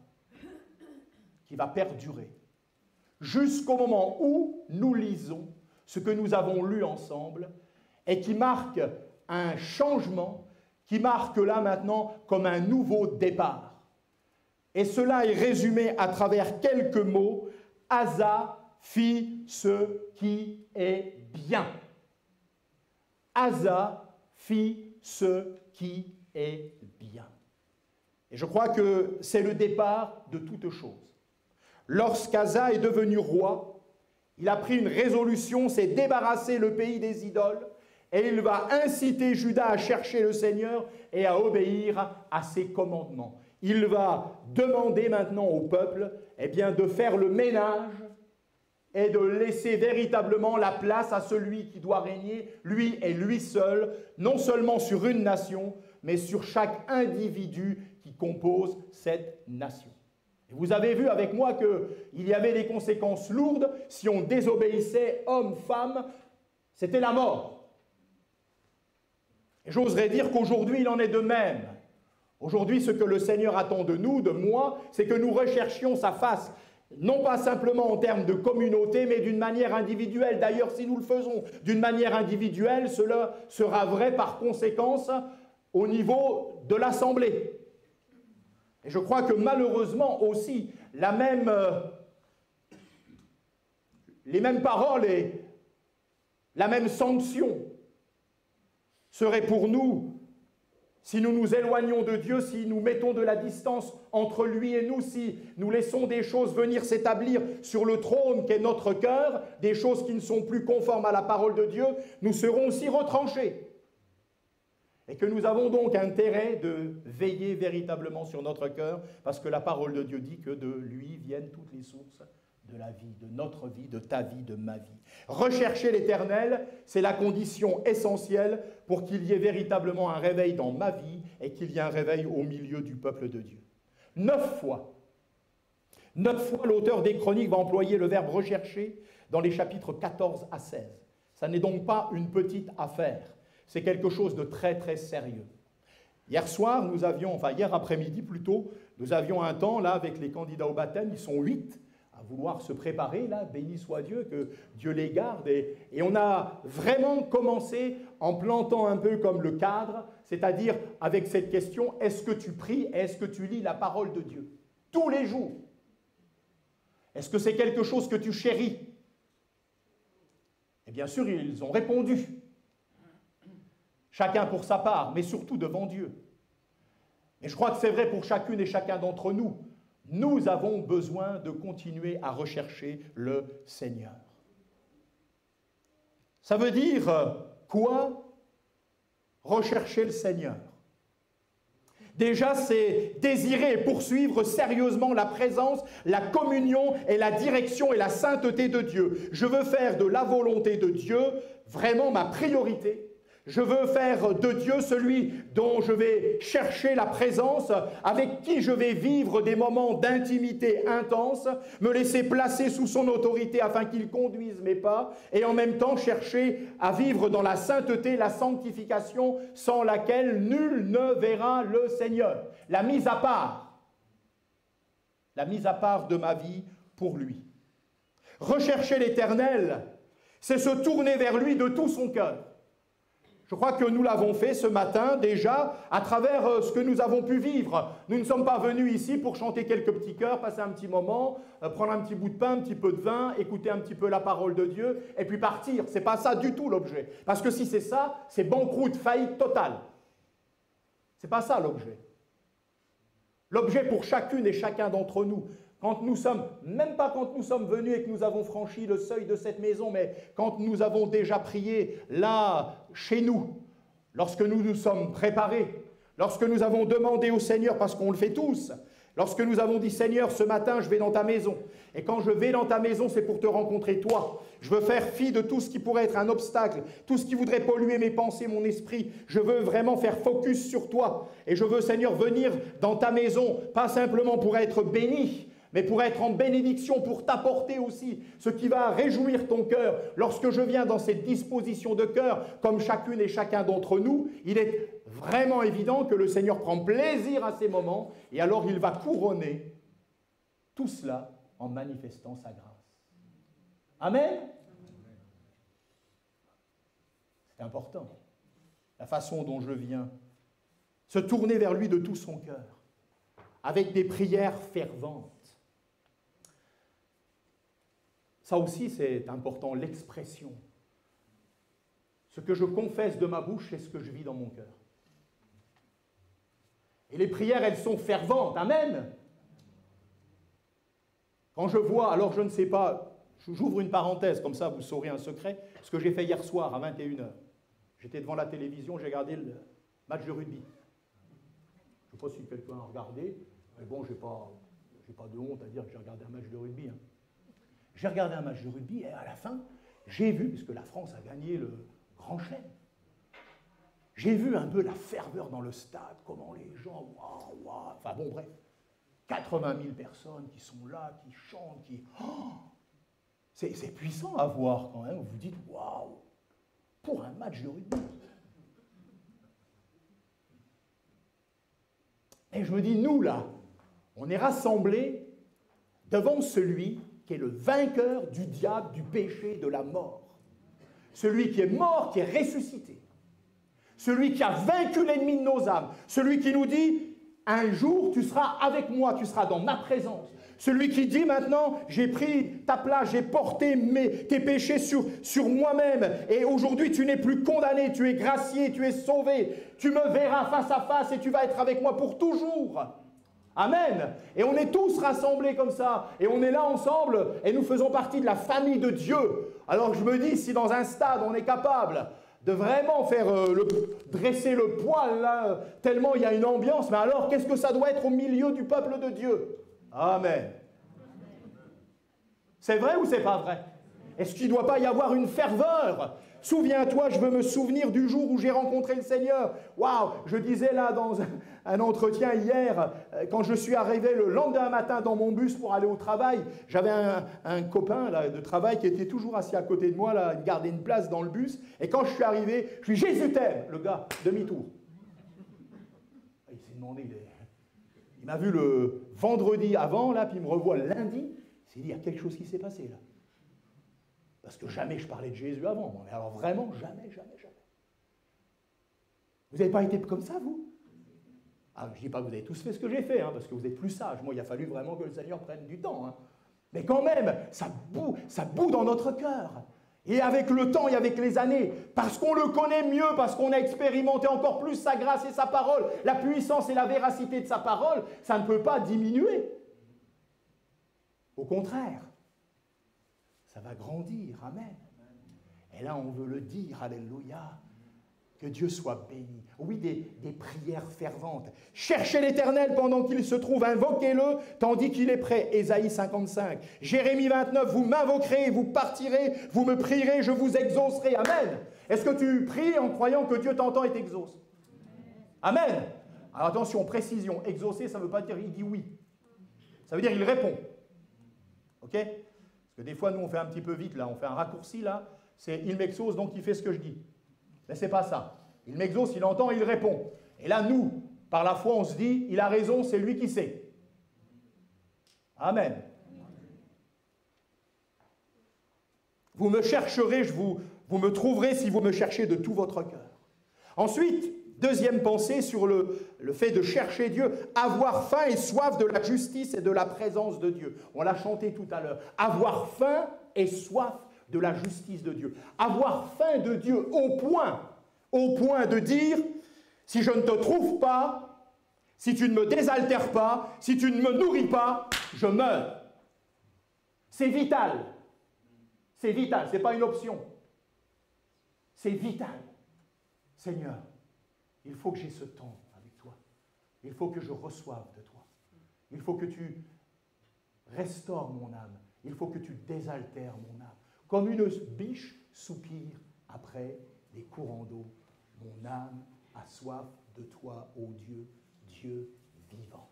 qui va perdurer jusqu'au moment où nous lisons ce que nous avons lu ensemble et qui marque un changement, qui marque là maintenant comme un nouveau départ. Et cela est résumé à travers quelques mots. Asa fit ce qui est bien. Asa fit ce qui est bien. Et je crois que c'est le départ de toute chose. Lorsqu'Asa est devenu roi, il a pris une résolution, c'est débarrasser le pays des idoles, et il va inciter Juda à chercher le Seigneur et à obéir à ses commandements. Il va demander maintenant au peuple eh bien, de faire le ménage et de laisser véritablement la place à celui qui doit régner, lui et lui seul, non seulement sur une nation, mais sur chaque individu qui compose cette nation. Et vous avez vu avec moi qu'il y avait des conséquences lourdes si on désobéissait, homme, femme, c'était la mort. Et j'oserais dire qu'aujourd'hui il en est de même. Aujourd'hui, ce que le Seigneur attend de nous, de moi, c'est que nous recherchions sa face, non pas simplement en termes de communauté, mais d'une manière individuelle. D'ailleurs, si nous le faisons d'une manière individuelle, cela sera vrai par conséquence au niveau de l'Assemblée. Et je crois que malheureusement aussi, la même, euh, les mêmes paroles et la même sanction seraient pour nous si nous nous éloignons de Dieu, si nous mettons de la distance entre lui et nous, si nous laissons des choses venir s'établir sur le trône qu'est notre cœur, des choses qui ne sont plus conformes à la parole de Dieu, nous serons aussi retranchés. Et que nous avons donc intérêt de veiller véritablement sur notre cœur, parce que la parole de Dieu dit que de lui viennent toutes les sources de la vie, de notre vie, de ta vie, de ma vie. Rechercher l'Éternel, c'est la condition essentielle pour qu'il y ait véritablement un réveil dans ma vie et qu'il y ait un réveil au milieu du peuple de Dieu. Neuf fois, neuf fois l'auteur des Chroniques va employer le verbe « rechercher » dans les chapitres quatorze à seize. Ça n'est donc pas une petite affaire, c'est quelque chose de très très sérieux. Hier soir, nous avions, enfin hier après-midi plutôt, nous avions un temps là avec les candidats au baptême, ils sont huit à vouloir se préparer là, béni soit Dieu, que Dieu les garde. Et, et on a vraiment commencé en plantant un peu comme le cadre, c'est-à-dire avec cette question, est-ce que tu pries, est-ce que tu lis la parole de Dieu tous les jours? Est-ce que c'est quelque chose que tu chéris? Et bien sûr, ils ont répondu. Chacun pour sa part, mais surtout devant Dieu. Et je crois que c'est vrai pour chacune et chacun d'entre nous. Nous avons besoin de continuer à rechercher le Seigneur. Ça veut dire quoi? Rechercher le Seigneur. Déjà, c'est désirer et poursuivre sérieusement la présence, la communion et la direction et la sainteté de Dieu. Je veux faire de la volonté de Dieu vraiment ma priorité. Je veux faire de Dieu celui dont je vais chercher la présence, avec qui je vais vivre des moments d'intimité intense, me laisser placer sous son autorité afin qu'il conduise mes pas, et en même temps chercher à vivre dans la sainteté, la sanctification, sans laquelle nul ne verra le Seigneur. La mise à part, la mise à part de ma vie pour lui. Rechercher l'Éternel, c'est se tourner vers lui de tout son cœur. Je crois que nous l'avons fait ce matin déjà à travers ce que nous avons pu vivre. Nous ne sommes pas venus ici pour chanter quelques petits chœurs, passer un petit moment, prendre un petit bout de pain, un petit peu de vin, écouter un petit peu la parole de Dieu et puis partir. Ce n'est pas ça du tout l'objet. Parce que si c'est ça, c'est banqueroute, faillite totale. Ce n'est pas ça l'objet. L'objet pour chacune et chacun d'entre nous, quand nous sommes, même pas quand nous sommes venus et que nous avons franchi le seuil de cette maison, mais quand nous avons déjà prié là, chez nous, lorsque nous nous sommes préparés, lorsque nous avons demandé au Seigneur, parce qu'on le fait tous, lorsque nous avons dit « Seigneur, ce matin, je vais dans ta maison ». Et quand je vais dans ta maison, c'est pour te rencontrer toi. Je veux faire fi de tout ce qui pourrait être un obstacle, tout ce qui voudrait polluer mes pensées, mon esprit. Je veux vraiment faire focus sur toi. Et je veux, Seigneur, venir dans ta maison, pas simplement pour être béni, mais pour être en bénédiction, pour t'apporter aussi ce qui va réjouir ton cœur. Lorsque je viens dans cette disposition de cœur, comme chacune et chacun d'entre nous, il est vraiment évident que le Seigneur prend plaisir à ces moments, et alors il va couronner tout cela en manifestant sa grâce. Amen. C'est important, la façon dont je viens, se tourner vers lui de tout son cœur, avec des prières ferventes. Ça aussi, c'est important, l'expression. Ce que je confesse de ma bouche, c'est ce que je vis dans mon cœur. Et les prières, elles sont ferventes. Amen. Quand je vois, alors je ne sais pas, j'ouvre une parenthèse, comme ça vous saurez un secret, ce que j'ai fait hier soir à vingt et une heures. J'étais devant la télévision, j'ai regardé le match de rugby. Je ne sais pas si quelqu'un a regardé, mais bon, je n'ai pas, j'ai pas de honte à dire que j'ai regardé un match de rugby. Hein. J'ai regardé un match de rugby et à la fin, j'ai vu, puisque la France a gagné le Grand Chelem, j'ai vu un peu la ferveur dans le stade, comment les gens, waouh, waouh, enfin bon, bref, quatre-vingt mille personnes qui sont là, qui chantent, qui... Oh, c'est, c'est puissant à voir quand même, vous vous dites, waouh, pour un match de rugby. Et je me dis, nous là, on est rassemblés devant celui qui est le vainqueur du diable, du péché, de la mort. Celui qui est mort, qui est ressuscité. Celui qui a vaincu l'ennemi de nos âmes. Celui qui nous dit, un jour tu seras avec moi, tu seras dans ma présence. Celui qui dit maintenant, j'ai pris ta place, j'ai porté mes, tes péchés sur, sur moi-même. Et aujourd'hui tu n'es plus condamné, tu es gracié, tu es sauvé. Tu me verras face à face et tu vas être avec moi pour toujours. Amen. Et on est tous rassemblés comme ça. Et on est là ensemble et nous faisons partie de la famille de Dieu. Alors je me dis, si dans un stade on est capable de vraiment faire euh, le, dresser le poil, là, tellement il y a une ambiance, mais alors qu'est-ce que ça doit être au milieu du peuple de Dieu? Amen. C'est vrai ou c'est pas vrai? Est-ce qu'il ne doit pas y avoir une ferveur? Souviens-toi, je veux me souvenir du jour où j'ai rencontré le Seigneur. Waouh! Je disais là dans un entretien hier, quand je suis arrivé le lendemain matin dans mon bus pour aller au travail, j'avais un, un copain là, de travail qui était toujours assis à côté de moi, là, il gardait une place dans le bus. Et quand je suis arrivé, je lui ai dit « Jésus t'aime !» Le gars, demi-tour. Il s'est demandé, il, est... il m'a vu le vendredi avant, là, puis il me revoit lundi. Il s'est dit « Il y a quelque chose qui s'est passé là. » Parce que jamais je parlais de Jésus avant. Mais alors vraiment, jamais, jamais, jamais. Vous n'avez pas été comme ça, vous? Ah, je ne dis pas que vous avez tous fait ce que j'ai fait, hein, parce que vous êtes plus sages. Moi, il a fallu vraiment que le Seigneur prenne du temps. Hein. Mais quand même, ça bout, ça bout dans notre cœur. Et avec le temps et avec les années, parce qu'on le connaît mieux, parce qu'on a expérimenté encore plus sa grâce et sa parole, la puissance et la véracité de sa parole, ça ne peut pas diminuer. Au contraire. Ça va grandir, amen. Et là, on veut le dire, alléluia, que Dieu soit béni. Oui, des, des prières ferventes. Cherchez l'Éternel pendant qu'il se trouve, invoquez-le tandis qu'il est prêt. Ésaïe cinquante-cinq. Jérémie vingt-neuf, vous m'invoquerez, vous partirez, vous me prierez, je vous exaucerai. Amen. Est-ce que tu pries en croyant que Dieu t'entend et t'exauce? Amen. Alors attention, précision, exaucer, ça ne veut pas dire il dit oui. Ça veut dire il répond. Ok? Parce que des fois, nous, on fait un petit peu vite, là, on fait un raccourci, là, c'est « il m'exauce, donc il fait ce que je dis ». Mais ce n'est pas ça. Il m'exauce, il entend, il répond. Et là, nous, par la foi, on se dit « il a raison, c'est lui qui sait ». Amen. Vous me chercherez, je vous, vous me trouverez si vous me cherchez de tout votre cœur. Ensuite, deuxième pensée sur le, le fait de chercher Dieu, avoir faim et soif de la justice et de la présence de Dieu. On l'a chanté tout à l'heure. Avoir faim et soif de la justice de Dieu. Avoir faim de Dieu au point, au point de dire, si je ne te trouve pas, si tu ne me désaltères pas, si tu ne me nourris pas, je meurs. C'est vital. C'est vital, ce n'est pas une option. C'est vital. Seigneur, il faut que j'ai ce temps avec toi. Il faut que je reçoive de toi. Il faut que tu restaures mon âme. Il faut que tu désaltères mon âme. Comme une biche soupire après les courants d'eau. Mon âme a soif de toi, ô Dieu, Dieu vivant.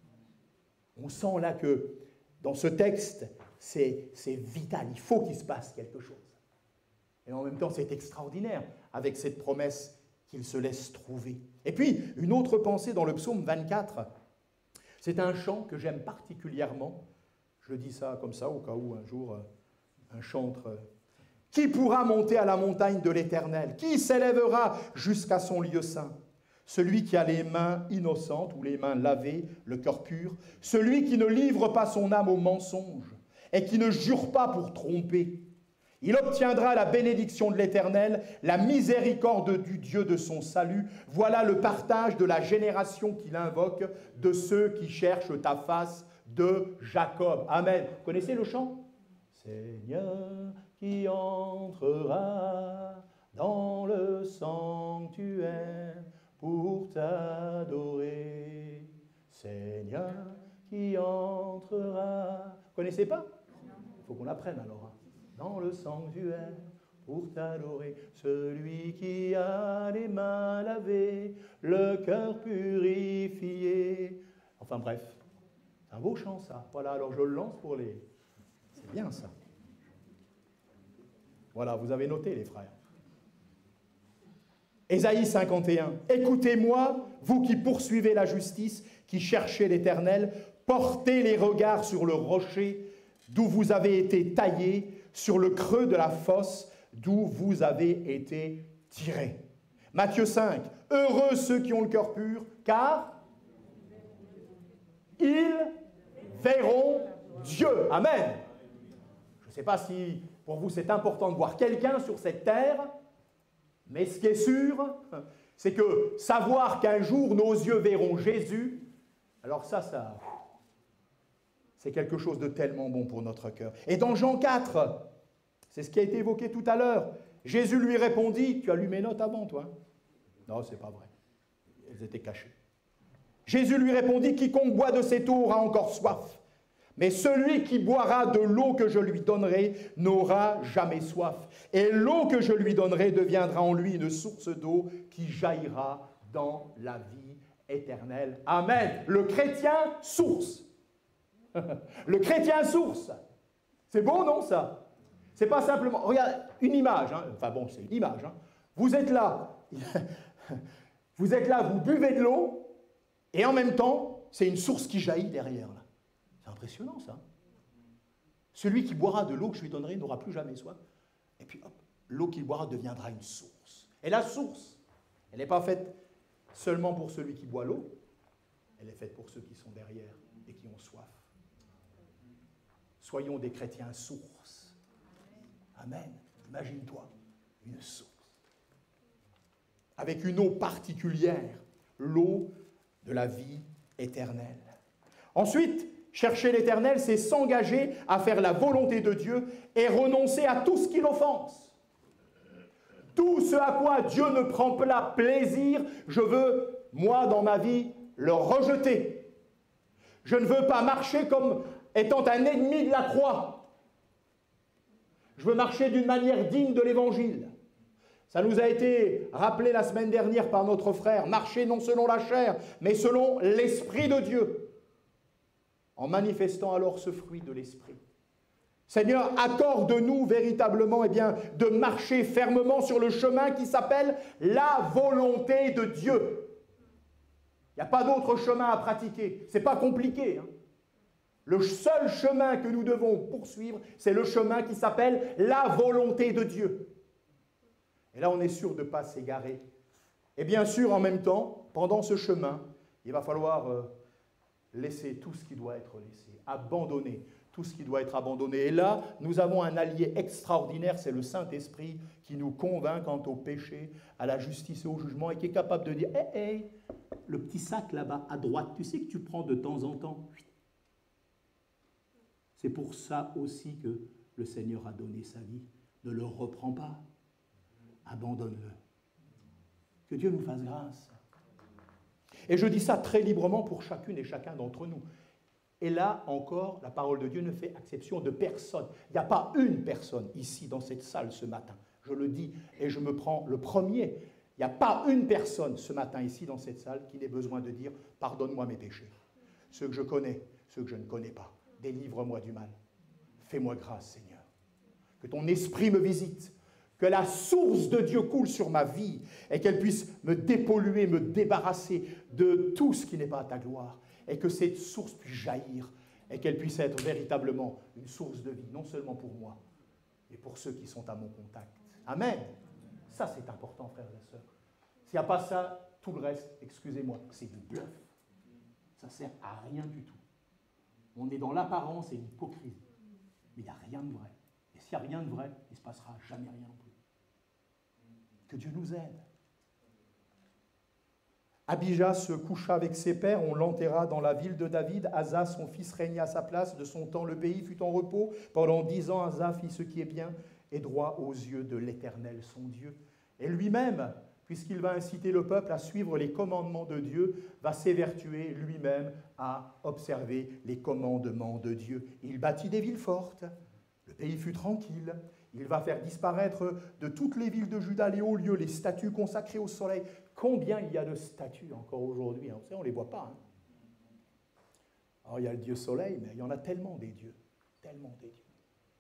On sent là que dans ce texte, c'est, c'est vital. Il faut qu'il se passe quelque chose. Et en même temps, c'est extraordinaire avec cette promesse qu'il se laisse trouver. Et puis, une autre pensée dans le psaume vingt-quatre, c'est un chant que j'aime particulièrement. Je dis ça comme ça, au cas où un jour un chantre. Qui pourra monter à la montagne de l'Éternel? Qui s'élèvera jusqu'à son lieu saint? Celui qui a les mains innocentes ou les mains lavées, le cœur pur, celui qui ne livre pas son âme au mensonge et qui ne jure pas pour tromper. Il obtiendra la bénédiction de l'Éternel, la miséricorde du Dieu de son salut. Voilà le partage de la génération qu'il invoque, de ceux qui cherchent ta face, de Jacob. Amen. Vous connaissez le chant? Seigneur, qui entrera dans le sanctuaire pour t'adorer. Seigneur, qui entrera. Vous connaissez pas? Il faut qu'on l'apprenne alors. Hein. Dans le sanctuaire pour t'adorer, celui qui a les mains lavées, le cœur purifié. Enfin bref, c'est un beau chant ça. Voilà, alors je le lance pour les... C'est bien ça. Voilà, vous avez noté les frères. Ésaïe cinquante et un. Écoutez-moi, vous qui poursuivez la justice, qui cherchez l'Éternel, portez les regards sur le rocher d'où vous avez été taillés, sur le creux de la fosse d'où vous avez été tirés. Matthieu cinq. Heureux ceux qui ont le cœur pur, car ils verront Dieu. Amen. Je ne sais pas si pour vous c'est important de voir quelqu'un sur cette terre, mais ce qui est sûr, c'est que savoir qu'un jour nos yeux verront Jésus, alors ça, ça, c'est quelque chose de tellement bon pour notre cœur. Et dans Jean quatre, c'est ce qui a été évoqué tout à l'heure, Jésus lui répondit, tu as lu mes notes avant toi? Non, c'est pas vrai. Elles étaient cachées. Jésus lui répondit, quiconque boit de cette eau aura encore soif. Mais celui qui boira de l'eau que je lui donnerai n'aura jamais soif. Et l'eau que je lui donnerai deviendra en lui une source d'eau qui jaillira dans la vie éternelle. Amen. Le chrétien source. Le chrétien source. C'est beau, non, ça? C'est pas simplement... Regarde, une image. Hein. Enfin bon, c'est une image. Hein. Vous êtes là. Vous êtes là, vous buvez de l'eau. Et en même temps, c'est une source qui jaillit derrière. Là. C'est impressionnant, ça. Celui qui boira de l'eau que je lui donnerai n'aura plus jamais soif. Et puis, hop, l'eau qu'il boira deviendra une source. Et la source, elle n'est pas faite seulement pour celui qui boit l'eau. Elle est faite pour ceux qui sont derrière et qui ont soif. Soyons des chrétiens sources. Amen. Imagine-toi, une source. Avec une eau particulière, l'eau de la vie éternelle. Ensuite, chercher l'éternel, c'est s'engager à faire la volonté de Dieu et renoncer à tout ce qui l'offense. Tout ce à quoi Dieu ne prend pas plaisir, je veux, moi, dans ma vie, le rejeter. Je ne veux pas marcher comme étant un ennemi de la croix. Je veux marcher d'une manière digne de l'Évangile. Ça nous a été rappelé la semaine dernière par notre frère. Marcher non selon la chair, mais selon l'Esprit de Dieu. En manifestant alors ce fruit de l'Esprit. Seigneur, accorde-nous véritablement eh bien, de marcher fermement sur le chemin qui s'appelle la volonté de Dieu. Il n'y a pas d'autre chemin à pratiquer. Ce n'est pas compliqué. Hein. Le seul chemin que nous devons poursuivre, c'est le chemin qui s'appelle la volonté de Dieu. Et là, on est sûr de ne pas s'égarer. Et bien sûr, en même temps, pendant ce chemin, il va falloir euh, laisser tout ce qui doit être laissé, abandonner tout ce qui doit être abandonné. Et là, nous avons un allié extraordinaire, c'est le Saint-Esprit, qui nous convainc quant au péché, à la justice et au jugement, et qui est capable de dire « Hé, hey, hé, hey, le petit sac là-bas, à droite, tu sais que tu prends de temps en temps ?» C'est pour ça aussi que le Seigneur a donné sa vie. Ne le reprends pas. Abandonne-le. Que Dieu nous fasse grâce. Et je dis ça très librement pour chacune et chacun d'entre nous. Et là encore, la parole de Dieu ne fait exception de personne. Il n'y a pas une personne ici dans cette salle ce matin. Je le dis et je me prends le premier. Il n'y a pas une personne ce matin ici dans cette salle qui n'ait besoin de dire « Pardonne-moi mes péchés. Ceux que je connais, ceux que je ne connais pas. Délivre-moi du mal. Fais-moi grâce, Seigneur. Que ton esprit me visite. Que la source de Dieu coule sur ma vie et qu'elle puisse me dépolluer, me débarrasser de tout ce qui n'est pas à ta gloire et que cette source puisse jaillir et qu'elle puisse être véritablement une source de vie, non seulement pour moi, mais pour ceux qui sont à mon contact. Amen. Ça, c'est important, frères et sœurs. S'il n'y a pas ça, tout le reste, excusez-moi, c'est du bluff. Ça ne sert à rien du tout. On est dans l'apparence et l'hypocrisie, mais il n'y a rien de vrai. Et s'il n'y a rien de vrai, il ne se passera jamais rien non plus. Que Dieu nous aide. Abijah se coucha avec ses pères, on l'enterra dans la ville de David. Asa, son fils, régna à sa place. De son temps, le pays fut en repos. Pendant dix ans, Asa fit ce qui est bien et droit aux yeux de l'Éternel, son Dieu. Et lui-même, puisqu'il va inciter le peuple à suivre les commandements de Dieu, va s'évertuer lui-même à observer les commandements de Dieu. Il bâtit des villes fortes. Le pays fut tranquille. Il va faire disparaître de toutes les villes de Juda les hauts lieux, les statues consacrées au soleil. Combien il y a de statues encore aujourd'hui, hein? Vous savez, on ne les voit pas. Hein? Alors, il y a le dieu soleil, mais il y en a tellement des dieux. Tellement des dieux.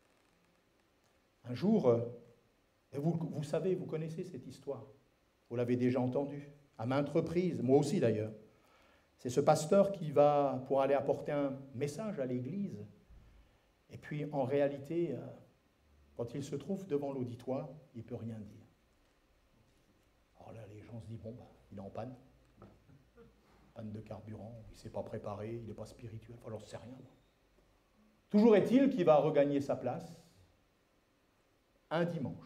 Un jour, et vous, vous savez, vous connaissez cette histoire. Vous l'avez déjà entendue, à maintes reprises, moi aussi d'ailleurs. C'est ce pasteur qui va pour aller apporter un message à l'église. Et puis, en réalité, quand il se trouve devant l'auditoire, il ne peut rien dire. Alors là, les gens se disent, bon, bah, il est en panne. Panne de carburant, il ne s'est pas préparé, il n'est pas spirituel, enfin, j'en sais rien. Toujours est-il qu'il va regagner sa place un dimanche.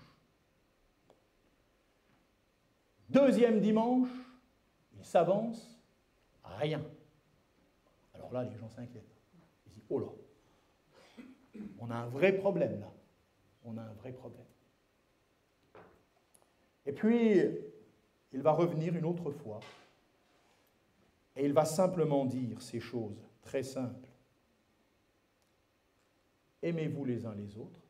Deuxième dimanche, il s'avance, rien. Alors là, les gens s'inquiètent. Ils disent, oh là, on a un vrai problème là. On a un vrai problème. Et puis, il va revenir une autre fois. Et il va simplement dire ces choses très simples. aimez-vous les uns les autres.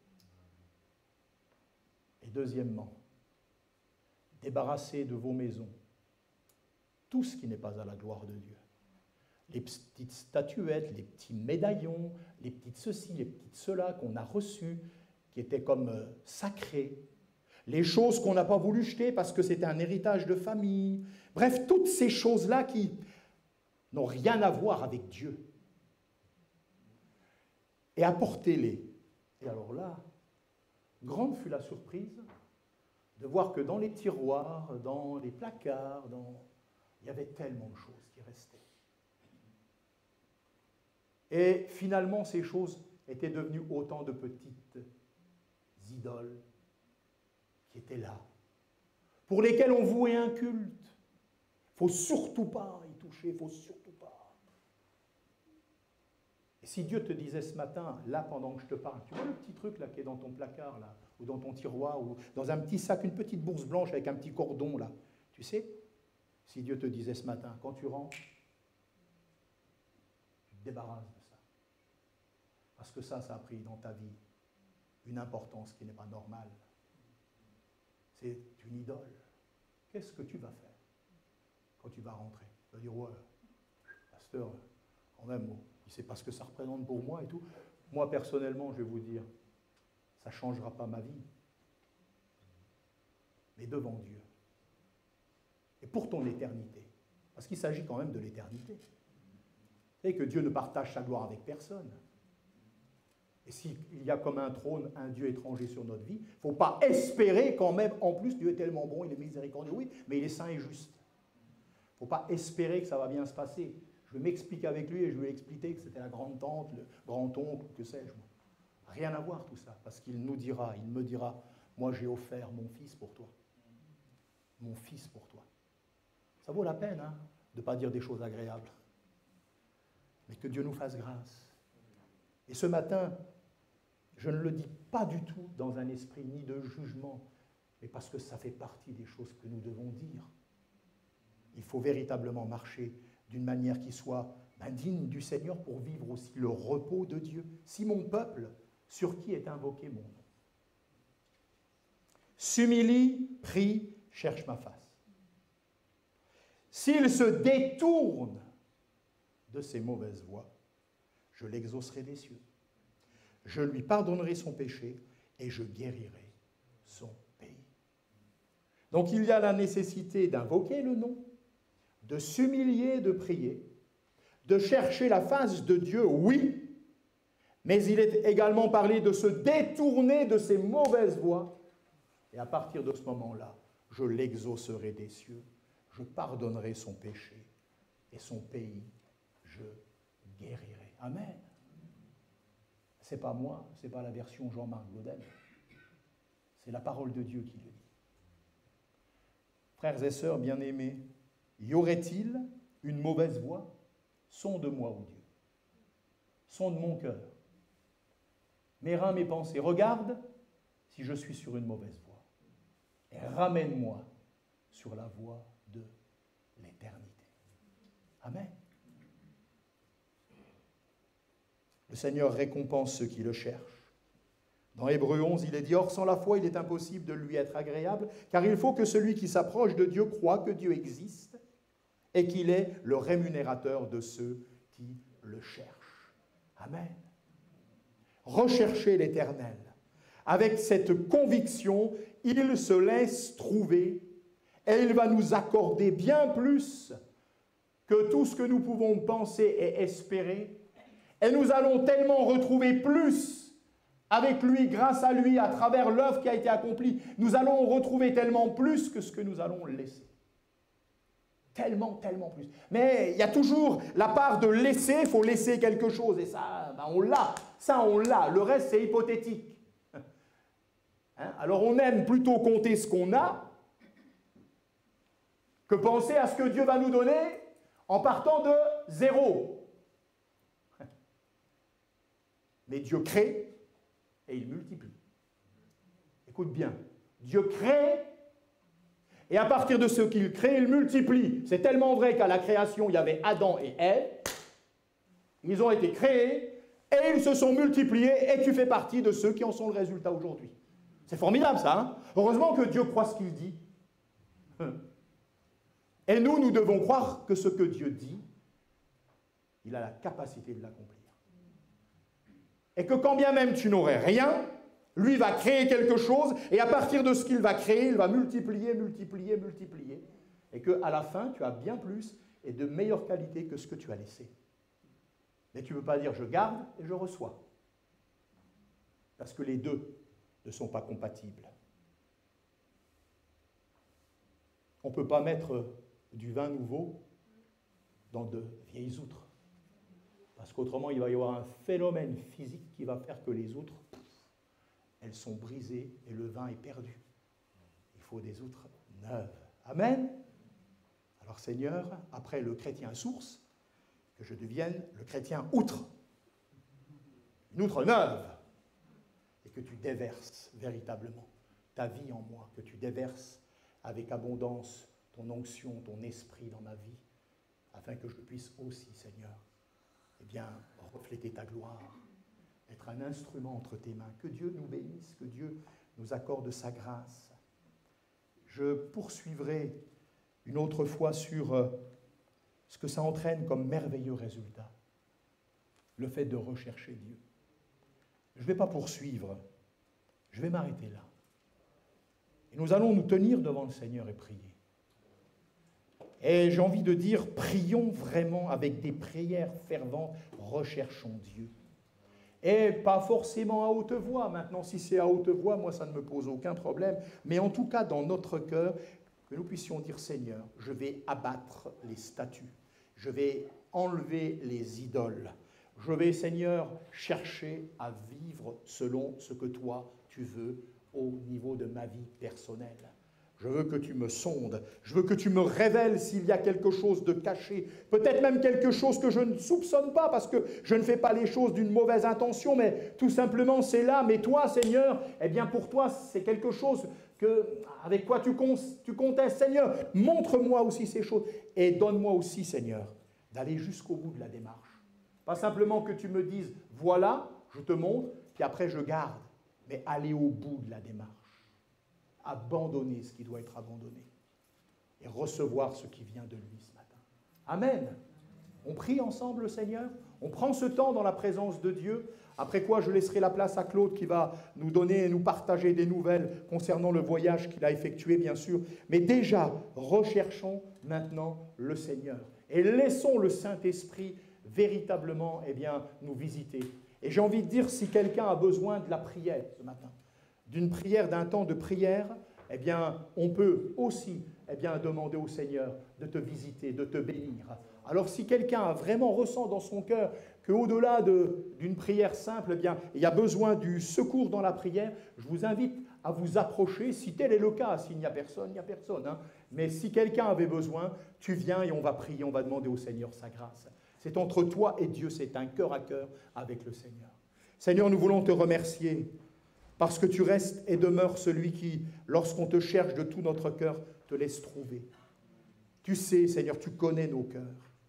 Et deuxièmement, débarrassez de vos maisons tout ce qui n'est pas à la gloire de Dieu. Les petites statuettes, les petits médaillons, les petites ceci, les petites cela qu'on a reçues, qui étaient comme euh, sacrées, les choses qu'on n'a pas voulu jeter parce que c'était un héritage de famille, bref, toutes ces choses-là qui n'ont rien à voir avec Dieu. Et apportez-les. Et alors là, grande fut la surprise de voir que dans les tiroirs, dans les placards, dans... il y avait tellement de choses qui restaient. Et finalement, ces choses étaient devenues autant de petites idoles qui étaient là, pour lesquelles on vouait un culte. Il ne faut surtout pas y toucher, il ne faut surtout pas. Et si Dieu te disait ce matin, là, pendant que je te parle, tu vois le petit truc là qui est dans ton placard, là, ou dans ton tiroir, ou dans un petit sac, une petite bourse blanche avec un petit cordon, là, tu sais, si Dieu te disait ce matin, quand tu rentres, tu te débarrasses de ça. Parce que ça, ça a pris dans ta vie une importance qui n'est pas normale. C'est une idole. Qu'est-ce que tu vas faire quand tu vas rentrer? Tu vas dire, ouais, pasteur, quand même, il sait pas ce que ça représente pour moi et tout. Moi, personnellement, je vais vous dire, ça ne changera pas ma vie. Mais devant Dieu. Et pour ton éternité. Parce qu'il s'agit quand même de l'éternité. Vous savez que Dieu ne partage sa gloire avec personne. Et s'il y a comme un trône un Dieu étranger sur notre vie, il ne faut pas espérer quand même, en plus, Dieu est tellement bon, il est miséricordieux, oui, mais il est saint et juste. Il ne faut pas espérer que ça va bien se passer. Je vais m'expliquer avec lui et je vais lui expliquer que c'était la grande-tante, le grand-oncle, que sais-je. Rien à voir tout ça, parce qu'il nous dira, il me dira, moi j'ai offert mon fils pour toi. Mon fils pour toi. Ça vaut la peine, hein, de ne pas dire des choses agréables. Mais que Dieu nous fasse grâce. Et ce matin, je ne le dis pas du tout dans un esprit ni de jugement, mais parce que ça fait partie des choses que nous devons dire. Il faut véritablement marcher d'une manière qui soit ben, digne du Seigneur pour vivre aussi le repos de Dieu. Si mon peuple, sur qui est invoqué mon nom, s'humilie, prie, cherche ma face. S'il se détourne de ses mauvaises voies, je l'exaucerai des cieux. Je lui pardonnerai son péché et je guérirai son pays. Donc il y a la nécessité d'invoquer le nom, de s'humilier, de prier, de chercher la face de Dieu, oui, mais il est également parlé de se détourner de ses mauvaises voies. Et à partir de ce moment-là, je l'exaucerai des cieux, je pardonnerai son péché et son pays, je guérirai. Amen. Ce n'est pas moi, ce n'est pas la version Jean-Marc Godel. C'est la parole de Dieu qui le dit. Frères et sœurs bien-aimés, y aurait-il une mauvaise voie? Sonde-moi, ô Dieu. Sonde mon cœur. Mes reins, mes pensées. Regarde si je suis sur une mauvaise voie. Et ramène-moi sur la voie de l'éternité. Amen. Le Seigneur récompense ceux qui le cherchent. Dans Hébreux onze, il est dit, « Or, sans la foi, il est impossible de lui être agréable, car il faut que celui qui s'approche de Dieu croie que Dieu existe et qu'il est le rémunérateur de ceux qui le cherchent. » Amen. Recherchez l'Éternel. Avec cette conviction, il se laisse trouver et il va nous accorder bien plus que tout ce que nous pouvons penser et espérer. Et nous allons tellement retrouver plus avec lui, grâce à lui, à travers l'œuvre qui a été accomplie. Nous allons retrouver tellement plus que ce que nous allons laisser. Tellement, tellement plus. Mais il y a toujours la part de laisser, il faut laisser quelque chose. Et ça, ben on l'a. Ça, on l'a. Le reste, c'est hypothétique. Hein? Alors on aime plutôt compter ce qu'on a que penser à ce que Dieu va nous donner en partant de zéro. Mais Dieu crée et il multiplie. Écoute bien, Dieu crée et à partir de ce qu'il crée, il multiplie. C'est tellement vrai qu'à la création, il y avait Adam et Ève. Ils ont été créés et ils se sont multipliés, et tu fais partie de ceux qui en sont le résultat aujourd'hui. C'est formidable ça, hein? Heureusement que Dieu croit ce qu'il dit. Et nous, nous devons croire que ce que Dieu dit, il a la capacité de l'accomplir. Et que quand bien même tu n'aurais rien, lui va créer quelque chose, et à partir de ce qu'il va créer, il va multiplier, multiplier, multiplier. Et qu'à la fin, tu as bien plus et de meilleure qualité que ce que tu as laissé. Mais tu ne peux pas dire je garde et je reçois. Parce que les deux ne sont pas compatibles. On ne peut pas mettre du vin nouveau dans de vieilles outres. Parce qu'autrement, il va y avoir un phénomène physique qui va faire que les outres, elles sont brisées et le vin est perdu. Il faut des outres neuves. Amen. Alors Seigneur, après le chrétien source, que je devienne le chrétien outre. Une outre neuve. Et que tu déverses véritablement ta vie en moi, que tu déverses avec abondance ton onction, ton esprit dans ma vie, afin que je puisse aussi, Seigneur, eh bien, refléter ta gloire, être un instrument entre tes mains. Que Dieu nous bénisse, que Dieu nous accorde sa grâce. Je poursuivrai une autre fois sur ce que ça entraîne comme merveilleux résultat, le fait de rechercher Dieu. Je ne vais pas poursuivre, je vais m'arrêter là. Et nous allons nous tenir devant le Seigneur et prier. Et j'ai envie de dire, prions vraiment avec des prières ferventes, recherchons Dieu. Et pas forcément à haute voix. Maintenant, si c'est à haute voix, moi, ça ne me pose aucun problème. Mais en tout cas, dans notre cœur, que nous puissions dire, Seigneur, je vais abattre les statues. Je vais enlever les idoles. Je vais, Seigneur, chercher à vivre selon ce que toi, tu veux au niveau de ma vie personnelle. Je veux que tu me sondes. Je veux que tu me révèles s'il y a quelque chose de caché. Peut-être même quelque chose que je ne soupçonne pas parce que je ne fais pas les choses d'une mauvaise intention, mais tout simplement c'est là. Mais toi, Seigneur, eh bien pour toi, c'est quelque chose que, avec quoi tu, tu contestes. Seigneur, montre-moi aussi ces choses et donne-moi aussi, Seigneur, d'aller jusqu'au bout de la démarche. Pas simplement que tu me dises, voilà, je te montre, puis après je garde, mais aller au bout de la démarche. Abandonner ce qui doit être abandonné et recevoir ce qui vient de lui ce matin. Amen. On prie ensemble le Seigneur, on prend ce temps dans la présence de Dieu, après quoi je laisserai la place à Claude qui va nous donner et nous partager des nouvelles concernant le voyage qu'il a effectué bien sûr, mais déjà recherchons maintenant le Seigneur et laissons le Saint-Esprit véritablement eh bien, nous visiter. Et j'ai envie de dire, si quelqu'un a besoin de la prière ce matin, d'une prière, d'un temps de prière, eh bien, on peut aussi eh bien, demander au Seigneur de te visiter, de te bénir. Alors, si quelqu'un vraiment ressent dans son cœur qu'au-delà de, d'une prière simple, eh bien, il y a besoin du secours dans la prière, je vous invite à vous approcher, si tel est le cas. S'il n'y a personne, il n'y a personne. Hein. Mais si quelqu'un avait besoin, tu viens et on va prier, on va demander au Seigneur sa grâce. C'est entre toi et Dieu, c'est un cœur à cœur avec le Seigneur. Seigneur, nous voulons te remercier parce que tu restes et demeures celui qui, lorsqu'on te cherche de tout notre cœur, te laisse trouver. Tu sais, Seigneur, tu connais nos cœurs.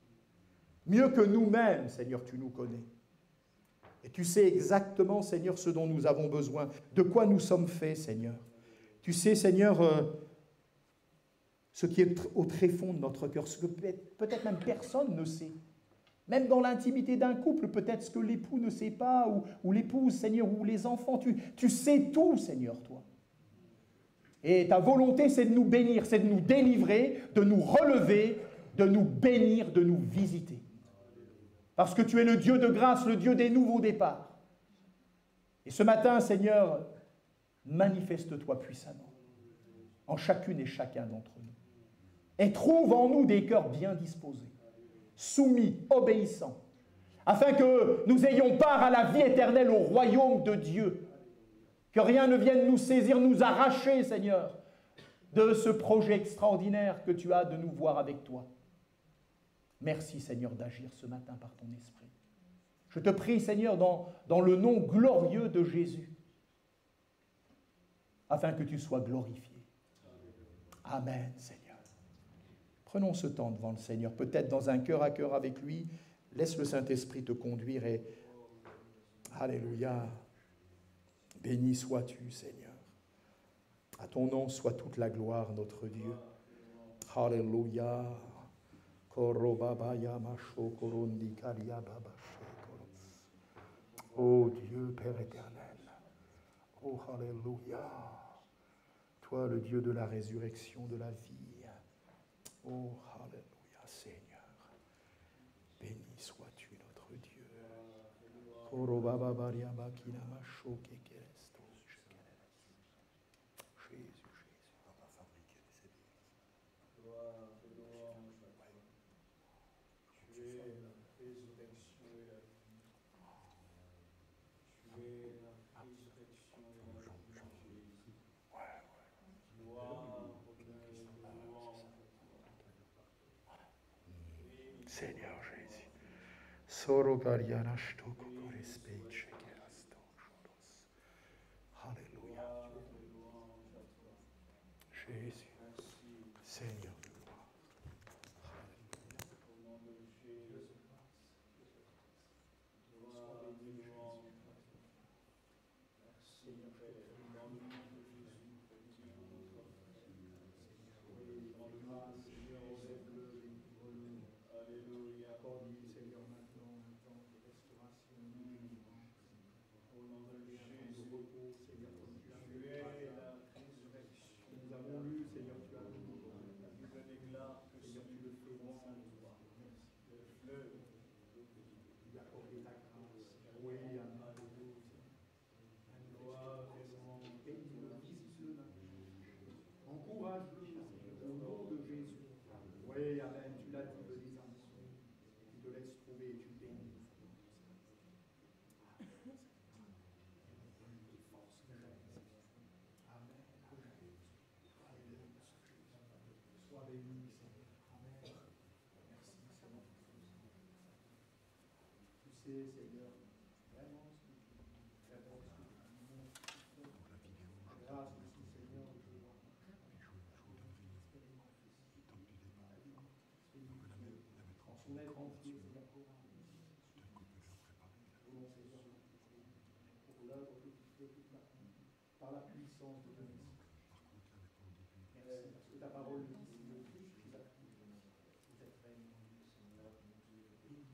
Mieux que nous-mêmes, Seigneur, tu nous connais. Et tu sais exactement, Seigneur, ce dont nous avons besoin, de quoi nous sommes faits, Seigneur. Tu sais, Seigneur, euh, ce qui est au tréfonds de notre cœur, ce que peut-être même personne ne sait. Même dans l'intimité d'un couple, peut-être ce que l'époux ne sait pas, ou, ou l'épouse, Seigneur, ou les enfants, tu, tu sais tout, Seigneur, toi. Et ta volonté, c'est de nous bénir, c'est de nous délivrer, de nous relever, de nous bénir, de nous visiter. Parce que tu es le Dieu de grâce, le Dieu des nouveaux départs. Et ce matin, Seigneur, manifeste-toi puissamment en chacune et chacun d'entre nous. Et trouve en nous des cœurs bien disposés, soumis, obéissants, afin que nous ayons part à la vie éternelle au royaume de Dieu. Que rien ne vienne nous saisir, nous arracher, Seigneur, de ce projet extraordinaire que tu as de nous voir avec toi. Merci, Seigneur, d'agir ce matin par ton esprit. Je te prie, Seigneur, dans, dans le nom glorieux de Jésus, afin que tu sois glorifié. Amen, Seigneur. Prenons ce temps devant le Seigneur, peut-être dans un cœur à cœur avec lui. Laisse le Saint-Esprit te conduire et Alléluia. Béni sois-tu, Seigneur. À ton nom soit toute la gloire, notre Dieu. Alléluia. Oh Dieu, Père éternel. Oh, Alléluia. Toi, le Dieu de la résurrection, de la vie. Oh, Alléluia, Seigneur. Béni sois-tu, notre Dieu. Jésus, Jésus. On va fabriquer des Gloire, louange à toi. Tu es la résurrection et la vie. Tu es la résurrection et la vie, Jésus. Gloire, honneur et louange à toi. Seigneur Jésus. Sorogariana shtoko korespei chekerastos. Alléluia. Jésus. Seigneur de gloire. Au nom de Jésus. Gloire et louange à toi. Merci, Père. Dans le nom de Jésus, bénis notre frère. Oui, dans le nom de Seigneur, lève-le. Alléluia. Accorde-lui, Seigneur, maintenant un temps de restauration. Au nom de Jésus. De repos, Seigneur, comme tu as Tu fait. es la résurrection. Nous avons lu, Seigneur, tu as lu. Je déclare que Seigneur, tu le fais dans en toi. Le fleuve. Tu as accordé ta grâce. Oui, amen. Gloire et louange. Bénis-le, visite-le maintenant. Encourage-le, Seigneur, au nom de Jésus. Oui, amen. Tu l'as dit, le désamant. Tu te laisses trouver et tu bénis. Amen. Sois béni, Seigneur. Amen. Merci, Seigneur. Tu sais, Seigneur, vraiment ce que tu vraiment ce que tu montres. Grâce aussi, Seigneur, de pouvoir en son être entier, Seigneur, pour mon Seigneur, pour l'œuvre que tu fais toute la par la puissance de ton esprit. Merci, parce que ta parole dit, Seigneur, tout ce qui t'a pris, vous êtes règne, Seigneur, mon Dieu, béni.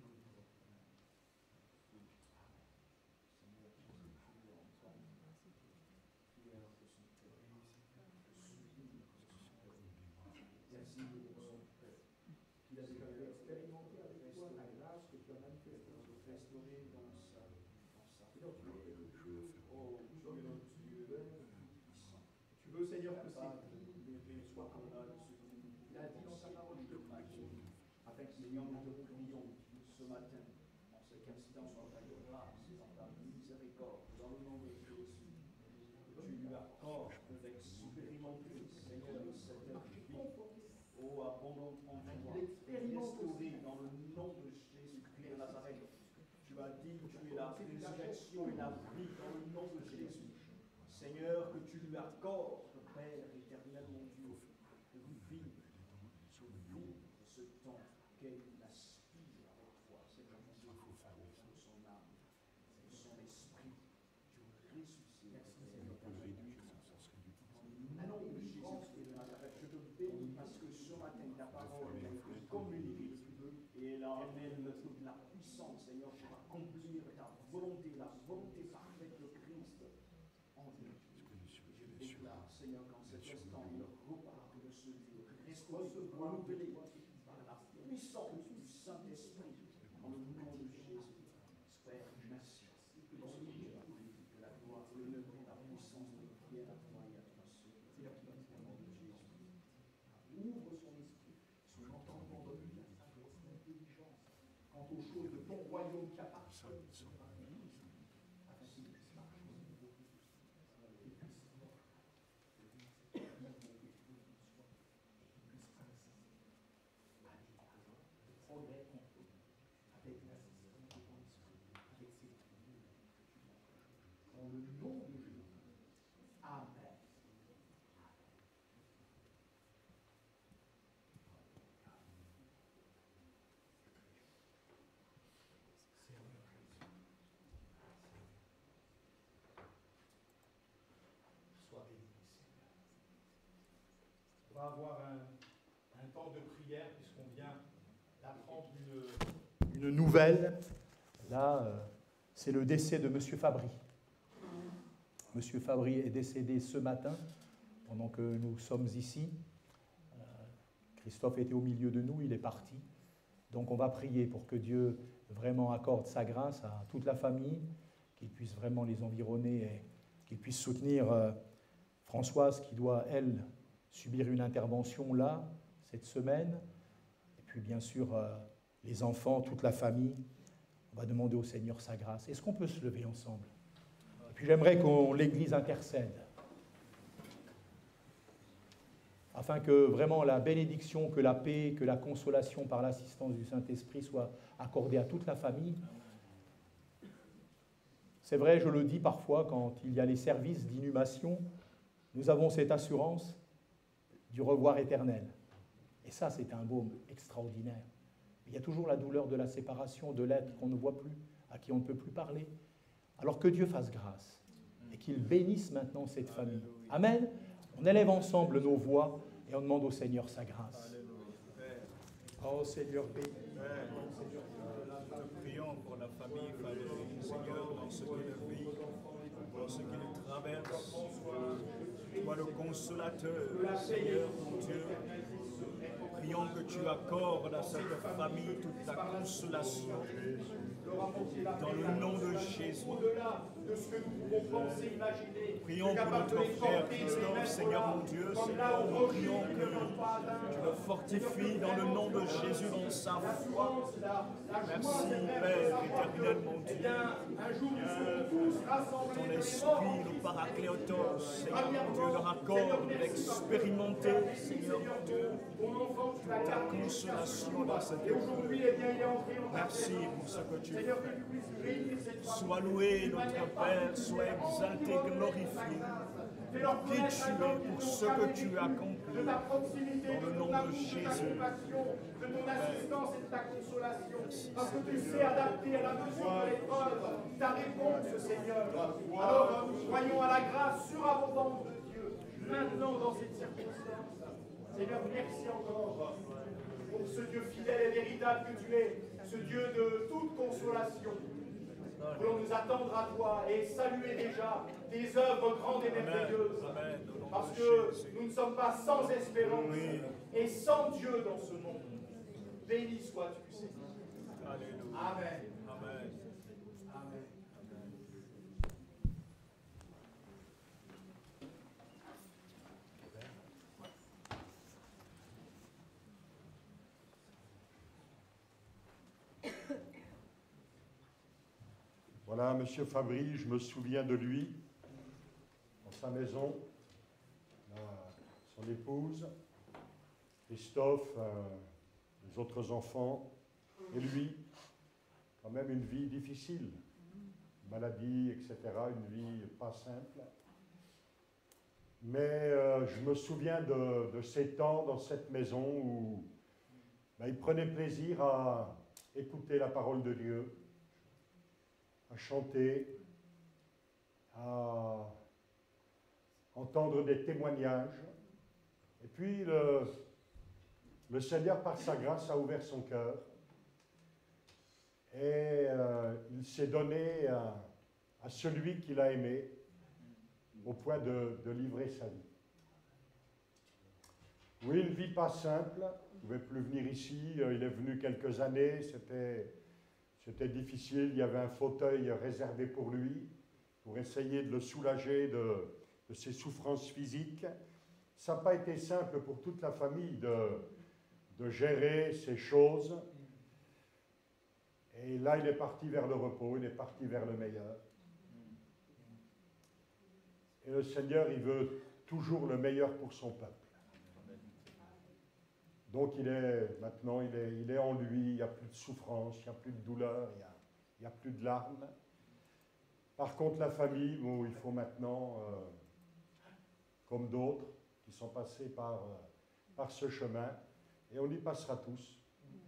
Merci pour son Père. Il a déjà fait expérimenter avec toi la grâce que tu as manifestée dans notre restauré dans sa Seigneur, tu es le Dieu, oh, tu es notre Dieu puissant. Tu veux, Seigneur, que ces vies soient comme là de ce que il a dit dans sa parole, je te prie, afin que, Seigneur, nous te prions ce matin, en cet instant, dans ta grâce, dans ta miséricorde, dans le nom de Jésus. Tu lui accordes d'expérimenter, Seigneur, cette vie, ô abondante en toi, restaurée dans le nom de Jésus-Christ de Nazareth. Tu as dit que tu es la résurrection et la vie dans le nom de Jésus. Seigneur, que tu lui accordes, Père éternel, mon Dieu, de vivre, de vivre ce temps qu'elle aspire avec toi, Seigneur, mon Dieu, de son âme, de son esprit. Tu ressuscites. Merci, Seigneur, pour ce Dieu. Au nom de Jésus-Christ de Nazareth, je te bénis parce que ce matin, ta parole a été communiquée et elle emmène toute la puissance, Seigneur, pour accomplir ta volonté, la volonté parfaite de Christ en nous. Je déclare, Seigneur, qu'en cet instant, il repart de ce lieu, restauré, renouvelé par la puissance du Saint-Esprit, en le nom de Jésus. Père, merci. Que la gloire, l'honneur et la puissance viennent à toi et à toi seul. Seigneur, qui va au nom de Jésus. Ouvre son esprit, son entendement, donne-lui la sagesse, l'intelligence quant aux choses de ton royaume qui appartiennent. Afin qu'il puisse marcher au niveau de tout ça. Et puisse progrès avec l'assistance de ton esprit, avec ses prières. Dans le nom de Jésus. Amen. Seigneur Jésus. va avoir un, un temps de prière puisqu'on vient d'apprendre une, une nouvelle. Là, euh, c'est le décès de M. Fabry. M. Fabry est décédé ce matin, pendant que nous sommes ici. Euh, Christophe était au milieu de nous, il est parti. Donc on va prier pour que Dieu vraiment accorde sa grâce à toute la famille, qu'il puisse vraiment les environner et qu'il puisse soutenir euh, Françoise qui doit, elle, subir une intervention là, cette semaine. Et puis bien sûr, euh, les enfants, toute la famille. On va demander au Seigneur sa grâce. Est-ce qu'on peut se lever ensemble? Et puis j'aimerais que l'Église intercède, afin que vraiment la bénédiction, que la paix, que la consolation par l'assistance du Saint-Esprit soit accordée à toute la famille. C'est vrai, je le dis parfois, quand il y a les services d'inhumation, nous avons cette assurance du revoir éternel. Et ça, c'est un baume extraordinaire. Il y a toujours la douleur de la séparation de l'être qu'on ne voit plus, à qui on ne peut plus parler. Alors que Dieu fasse grâce et qu'il bénisse maintenant cette famille. Amen. On élève ensemble nos voix et on demande au Seigneur sa grâce. Oh Seigneur, bénis. Nous prions pour la famille, Seigneur, dans ce qu'il vit, dans ce qu'il traverse. Toi le consolateur, Seigneur, mon Dieu. Prions que tu accordes à cette famille toute la consolation. Dans le nom de Jésus. De ce que nous pouvons penser, imaginer. Prions pour notre frère Christophe, Seigneur mon Dieu. Seigneur, nous prions que tu le fortifies dans le nom de Jésus dans sa foi. Merci, Père éternel, mon Dieu. Ton esprit, le paracléotos, Seigneur mon Dieu, leur accorde d'expérimenter, Seigneur mon Dieu, toute ta consolation dans cette épreuve. Merci pour ce que tu fais. Sois loué, notre Père, sois exalté, glorifié. Qui tu es pour ce que tu as accompli de ta proximité, dans le de nom ton de amour, de Jésus. ta compassion, de ton assistance et de ta consolation. Parce que tu sais adapter à la mesure de l'épreuve ta réponse, Seigneur. Alors nous croyons à la grâce surabondante de Dieu, maintenant dans cette circonstance. Seigneur, merci encore pour ce Dieu fidèle et véritable que tu es, ce Dieu de toute consolation. Voulons nous attendre à toi et saluer déjà tes œuvres grandes et merveilleuses. Parce que nous ne sommes pas sans espérance et sans Dieu dans ce monde. Béni sois-tu, Seigneur. Amen. Amen. Amen. Voilà, M. Fabry, je me souviens de lui, dans sa maison, là, son épouse, Christophe, euh, les autres enfants, et lui, quand même une vie difficile, maladie, et cetera, une vie pas simple. Mais euh, je me souviens de, de ces temps dans cette maison où ben, il prenait plaisir à écouter la parole de Dieu, à chanter, à entendre des témoignages. Et puis le, le Seigneur, par sa grâce, a ouvert son cœur et euh, il s'est donné à, à celui qu'il a aimé au point de, de livrer sa vie. Oui, une vie pas simple, il ne pouvait plus venir ici, il est venu quelques années, c'était... C'était difficile, il y avait un fauteuil réservé pour lui, pour essayer de le soulager de, de ses souffrances physiques. Ça n'a pas été simple pour toute la famille de, de gérer ces choses. Et là, il est parti vers le repos, il est parti vers le meilleur. Et le Seigneur, il veut toujours le meilleur pour son peuple. Donc il est, maintenant, il est, il est en lui, il n'y a plus de souffrance, il n'y a plus de douleur, il n'y a, il y a plus de larmes. Par contre, la famille, bon, il faut maintenant, euh, comme d'autres, qui sont passés par, euh, par ce chemin, et on y passera tous.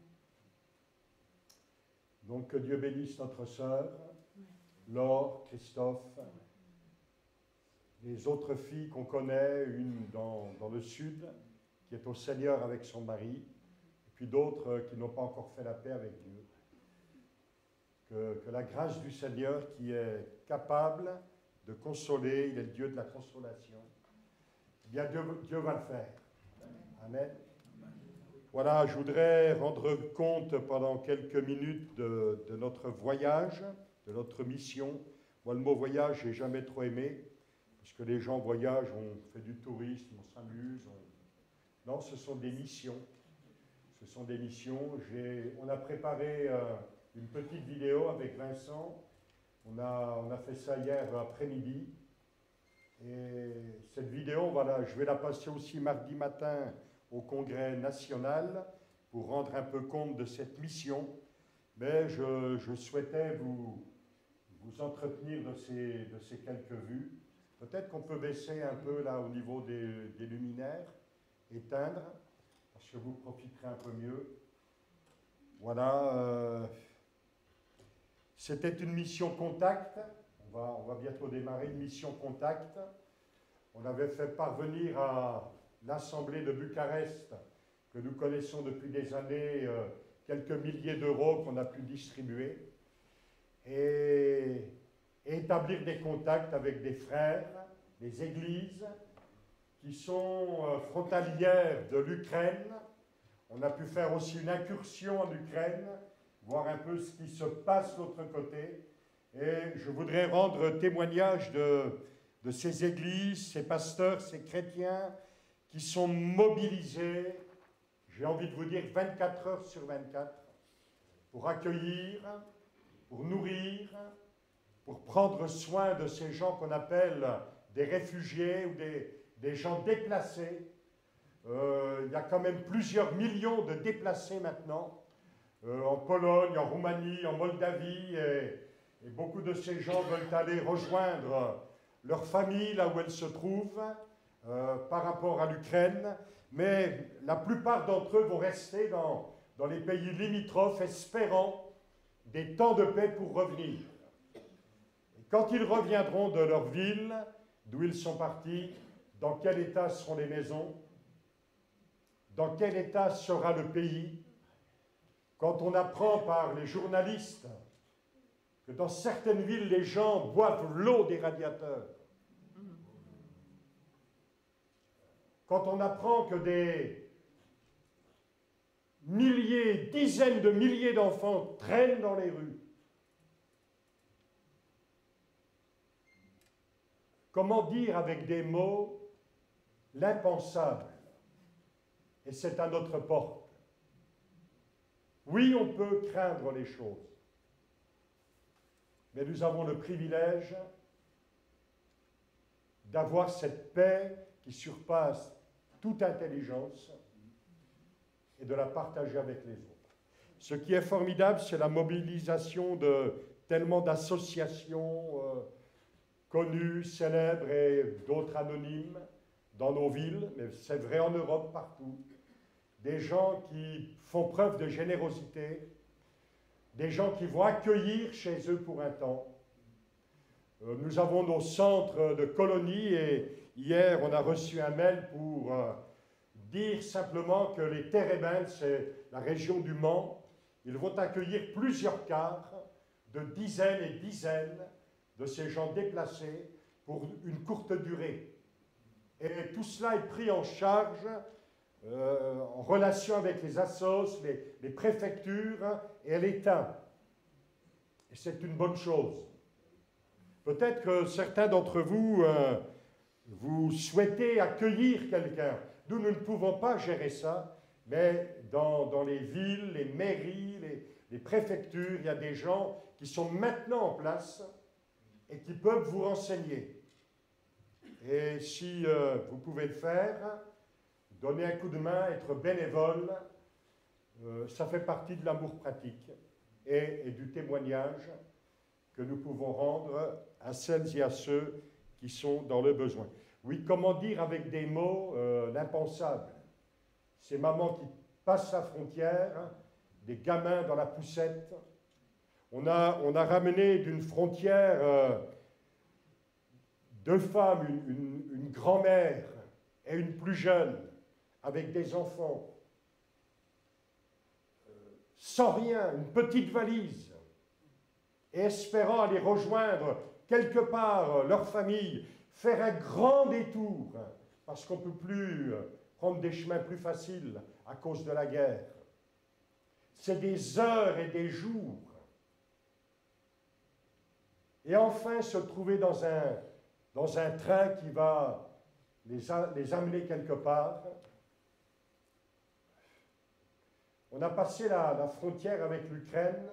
Donc que Dieu bénisse notre sœur, Laure, Christophe, les autres filles qu'on connaît, une dans, dans le sud, qui qui est au Seigneur avec son mari, et puis d'autres euh, qui n'ont pas encore fait la paix avec Dieu. Que, que la grâce du Seigneur qui est capable de consoler, il est le Dieu de la consolation, eh bien Dieu, Dieu va le faire. Amen. Voilà, je voudrais rendre compte pendant quelques minutes de, de notre voyage, de notre mission. Moi, le mot voyage, je n'ai jamais trop aimé, parce que les gens voyagent, on fait du tourisme, on s'amuse. On... Non, ce sont des missions. Ce sont des missions. J'ai... On a préparé euh, une petite vidéo avec Vincent. On a, on a fait ça hier après-midi. Et cette vidéo, voilà, je vais la passer aussi mardi matin au Congrès national pour rendre un peu compte de cette mission. Mais je, je souhaitais vous, vous entretenir de ces, de ces quelques vues. Peut-être qu'on peut baisser un peu là au niveau des, des luminaires, éteindre, parce que vous profiterez un peu mieux. Voilà. Euh, C'était une mission contact. On va, on va bientôt démarrer une mission contact. On avait fait parvenir à l'Assemblée de Bucarest, que nous connaissons depuis des années, euh, quelques milliers d'euros qu'on a pu distribuer, et, et établir des contacts avec des frères, des églises qui sont euh, frontalières de l'Ukraine. On a pu faire aussi une incursion en Ukraine, voir un peu ce qui se passe de l'autre côté. Et je voudrais rendre témoignage de, de ces églises, ces pasteurs, ces chrétiens qui sont mobilisés, j'ai envie de vous dire vingt-quatre heures sur vingt-quatre, pour accueillir, pour nourrir, pour prendre soin de ces gens qu'on appelle des réfugiés ou des, des gens déplacés. Euh, il y a quand même plusieurs millions de déplacés maintenant, euh, en Pologne, en Roumanie, en Moldavie, et, et beaucoup de ces gens veulent aller rejoindre leur famille là où elle se trouve, euh, par rapport à l'Ukraine, mais la plupart d'entre eux vont rester dans, dans les pays limitrophes, espérant des temps de paix pour revenir. Et quand ils reviendront de leur ville, d'où ils sont partis, dans quel état seront les maisons? Dans quel état sera le pays? Quand on apprend par les journalistes que dans certaines villes, les gens boivent l'eau des radiateurs, quand on apprend que des milliers, dizaines de milliers d'enfants traînent dans les rues, comment dire avec des mots l'impensable? Et c'est à notre porte. Oui, on peut craindre les choses, mais nous avons le privilège d'avoir cette paix qui surpasse toute intelligence et de la partager avec les autres. Ce qui est formidable, c'est la mobilisation de tellement d'associations euh, connues, célèbres et d'autres anonymes dans nos villes, mais c'est vrai en Europe partout. Des gens qui font preuve de générosité, des gens qui vont accueillir chez eux pour un temps. Euh, nous avons nos centres de colonies et hier on a reçu un mail pour euh, dire simplement que les Térébintes, c'est la région du Mans, ils vont accueillir plusieurs quarts de dizaines et dizaines de ces gens déplacés pour une courte durée. Et tout cela est pris en charge euh, en relation avec les assos, les, les préfectures et l'État. Et c'est une bonne chose. Peut-être que certains d'entre vous, euh, vous souhaitez accueillir quelqu'un. Nous, nous ne pouvons pas gérer ça, mais dans, dans les villes, les mairies, les, les préfectures, il y a des gens qui sont maintenant en place et qui peuvent vous renseigner. Et si euh, vous pouvez le faire, donner un coup de main, être bénévole, euh, ça fait partie de l'amour pratique et, et du témoignage que nous pouvons rendre à celles et à ceux qui sont dans le besoin. Oui, comment dire avec des mots euh, l'impensable? Ces mamans qui passent la frontière, des gamins dans la poussette. On a, on a ramené d'une frontière euh, deux femmes, une, une, une grand-mère et une plus jeune, avec des enfants, euh, sans rien, une petite valise, et espérant aller rejoindre quelque part leur famille, faire un grand détour, parce qu'on ne peut plus prendre des chemins plus faciles à cause de la guerre. C'est des heures et des jours. Et enfin se trouver dans un, dans un train qui va les, a, les amener quelque part. On a passé la, la frontière avec l'Ukraine.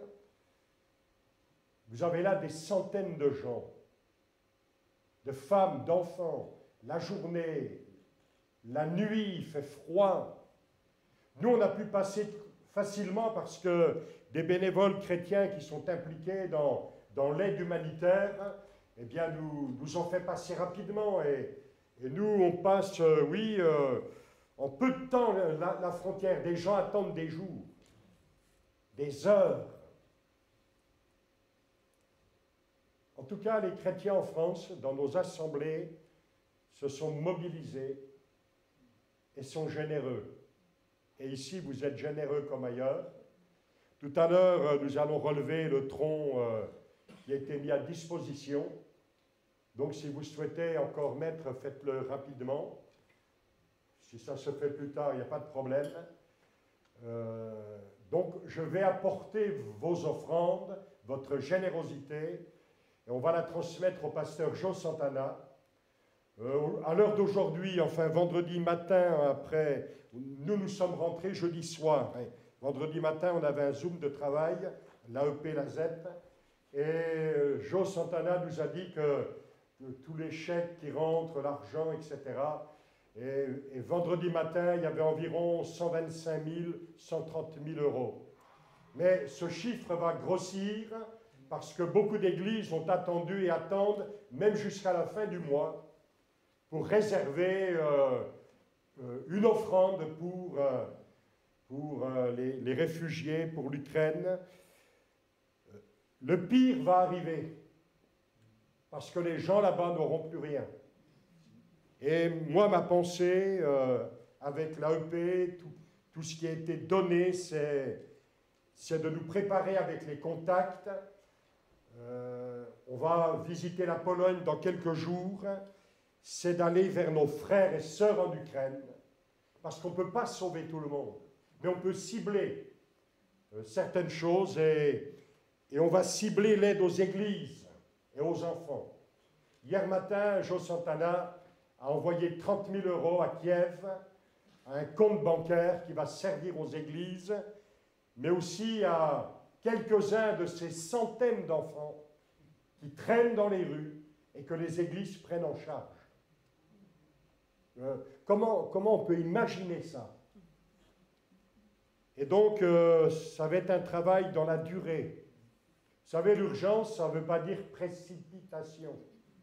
Vous avez là des centaines de gens, de femmes, d'enfants, la journée, la nuit, il fait froid. Nous, on a pu passer facilement parce que des bénévoles chrétiens qui sont impliqués dans, dans l'aide humanitaire, eh bien, nous, nous ont fait passer rapidement. Et, et nous, on passe, euh, oui, euh, en peu de temps, la, la frontière. Des gens attendent des jours, des heures. En tout cas, les chrétiens en France, dans nos assemblées, se sont mobilisés et sont généreux. Et ici, vous êtes généreux comme ailleurs. Tout à l'heure, nous allons relever le tronc euh, qui a été mis à disposition. Donc, si vous souhaitez encore mettre, faites-le rapidement. Si ça se fait plus tard, il n'y a pas de problème. Euh, donc, je vais apporter vos offrandes, votre générosité, et on va la transmettre au pasteur Joe Santana. Euh, à l'heure d'aujourd'hui, enfin vendredi matin, après, nous nous sommes rentrés jeudi soir. Hein. Vendredi matin, on avait un Zoom de travail, l'A E P, la Z E P, et euh, Joe Santana nous a dit que, que tous les chèques qui rentrent, l'argent, et cetera. Et, et vendredi matin, il y avait environ cent vingt-cinq mille, cent trente mille euros. Mais ce chiffre va grossir parce que beaucoup d'églises ont attendu et attendent, même jusqu'à la fin du mois, pour réserver euh, euh, une offrande pour, euh, pour euh, les, les réfugiés, pour l'Ukraine. Le pire va arriver, parce que les gens là-bas n'auront plus rien. Et moi, ma pensée, euh, avec l'A E P, tout, tout ce qui a été donné, c'est, c'est de nous préparer avec les contacts. Euh, on va visiter la Pologne dans quelques jours. C'est d'aller vers nos frères et sœurs en Ukraine, parce qu'on ne peut pas sauver tout le monde, mais on peut cibler euh, certaines choses, et, et on va cibler l'aide aux églises et aux enfants. Hier matin, Joe Santana a envoyé trente mille euros à Kiev, à un compte bancaire qui va servir aux églises, mais aussi à quelques-uns de ces centaines d'enfants qui traînent dans les rues et que les églises prennent en charge. Euh, comment, comment on peut imaginer ça? Et donc, euh, ça va être un travail dans la durée. Vous savez, l'urgence, ça ne veut pas dire précipitation.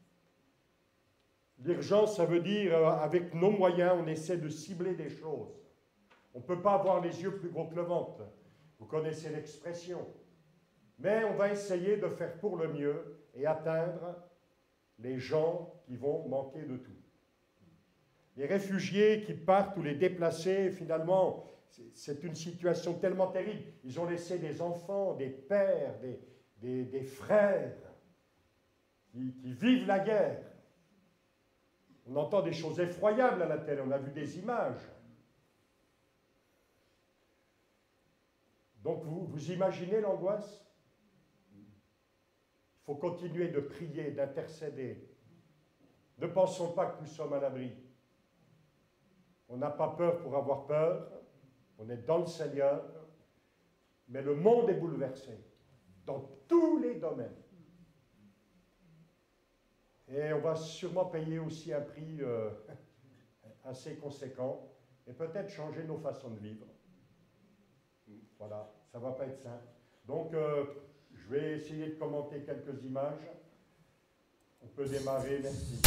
L'urgence, ça veut dire, euh, avec nos moyens, on essaie de cibler des choses. On ne peut pas avoir les yeux plus gros que le ventre. Vous connaissez l'expression. Mais on va essayer de faire pour le mieux et atteindre les gens qui vont manquer de tout. Les réfugiés qui partent ou les déplacés, finalement, c'est une situation tellement terrible. Ils ont laissé des enfants, des pères, des, des, des frères qui, qui vivent la guerre. On entend des choses effroyables à la télé, on a vu des images. Donc vous, vous imaginez l'angoisse? Il faut continuer de prier, d'intercéder. Ne pensons pas que nous sommes à l'abri. On n'a pas peur pour avoir peur, on est dans le Seigneur, mais le monde est bouleversé, dans tous les domaines. Et on va sûrement payer aussi un prix euh, assez conséquent, et peut-être changer nos façons de vivre. Voilà, ça ne va pas être simple. Donc, euh, je vais essayer de commenter quelques images. On peut démarrer, merci.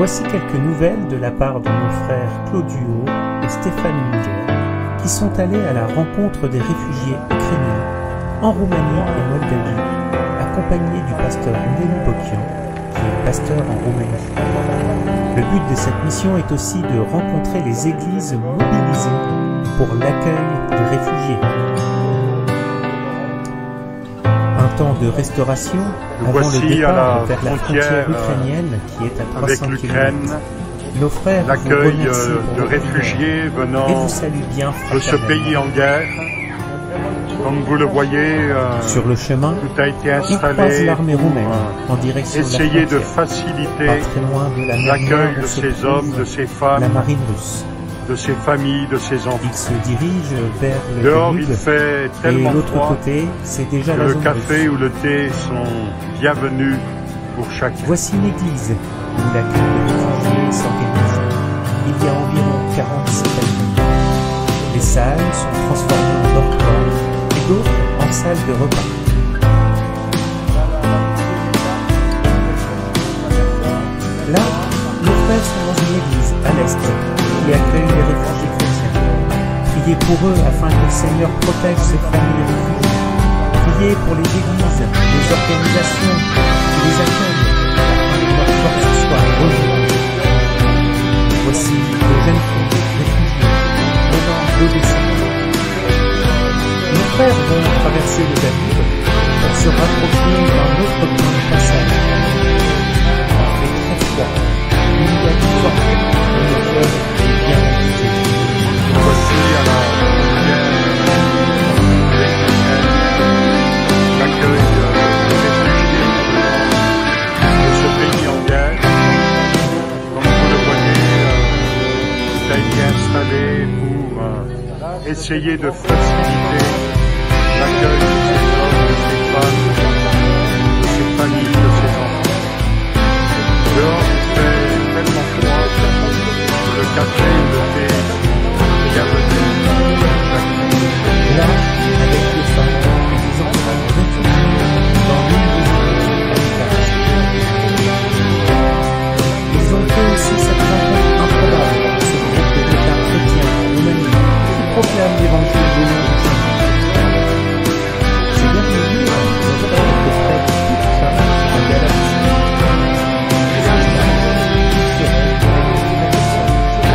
Voici quelques nouvelles de la part de nos frères Claudio et Stéphane Minger qui sont allés à la rencontre des réfugiés ukrainiens en Roumanie et Moldavie, accompagnés du pasteur Nelly Bokian, qui est pasteur en Roumanie. Le but de cette mission est aussi de rencontrer les églises mobilisées pour l'accueil des réfugiés. Un temps de restauration avant le départ vers la frontière ukrainienne qui est à trois cents kilomètres. Nos frères l'accueil de réfugiés venant de ce pays en guerre. Comme vous le voyez, euh, sur le chemin, tout a été installé pour en direction essayer de, de faciliter l'accueil de, de ces hommes, de ces femmes, la marine russe. de ces familles, de ces enfants. Il se dirige vers le Dehors, Danube, il fait tellement et l'autre froid côté, c'est déjà que la le zone café russe. ou le thé sont bienvenus pour chacun. Voici l'église où l'accueil des réfugiés s'organise. Il y a environ quarante-six familles. Les salles sont transformées en dortoirs et d'autres en salles de repas. Là, nos frères sont dans une église à l'est qui accueille les réfugiés chrétiens. Priez pour eux afin que le Seigneur protège ces familles réfugiées. Priez pour les églises, les organisations qui les accueillent afin que leur force soit renouvelée. Voici de jeunes filles réfugiées venant d'Odessa. Nos frères vont traverser le Danube pour se rapprocher d'un autre point de passage. Il fait très froid, une nuit forte et le cœur est bien agité. Voici à la frontière l'accueil des réfugiés de ce pays en guerre. Comme vous le voyez, tout a été installé pour euh, essayer de faciliter l'accueil de ces hommes, de ces femmes, de ces familles, de ces enfants. Dehors, il fait tellement froid que le café ou le thé sont bienvenus. Là, avec les femmes et les enfants réfugiés dans l'une des églises habitables. Ils ont fait aussi cette rencontre improbable avec ce groupe de départ chrétien en Roumanie qui proclame l'évangile de l'eau de Jésus. Ces derniers jours, nos frères de près de toute femme en Galatie. Les instants qui seraient pour les délégation.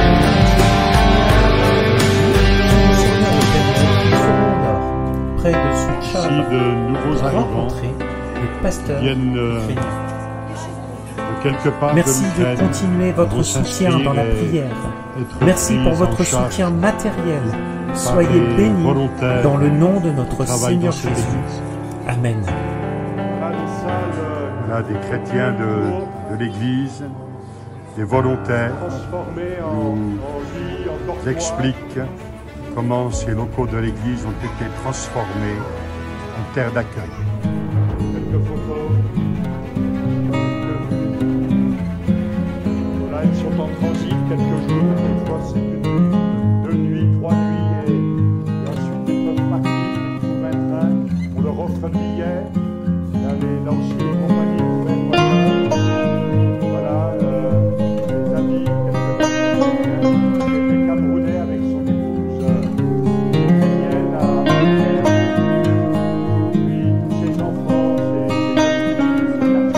Le Seigneur le permet, sur le nord, près de Suchava, Si de nouveaux pour arrivants rencontrer les pasteurs viennent euh, ukrainiens. de quelque part Merci de de l'Ukraine, continuer votre vont soutien dans la s'inscrire et prière. être Merci pour pris votre en charge soutien matériel. par Soyez des bénis volontaires dans le nom de notre qui travaillent Seigneur dans cette Jésus. église. Amen. Voilà des chrétiens de, de l'Église, des volontaires, nous expliquent comment ces locaux de l'Église ont été transformés en terre d'accueil. Quelques photos. Là, ils sont en transit quelques jours. Des fois, c'est une, deux nuits, trois nuits. Et, et ensuite, ils peuvent partir. Ils trouvent un train. On leur offre un billet. Là, les lanciers et compagnie nouvelles voyageurs. Voilà, euh, les amis, quelques personnes qui étaient camerounais avec son épouse euh, ukrainienne à puis tous ces enfants, ces, ces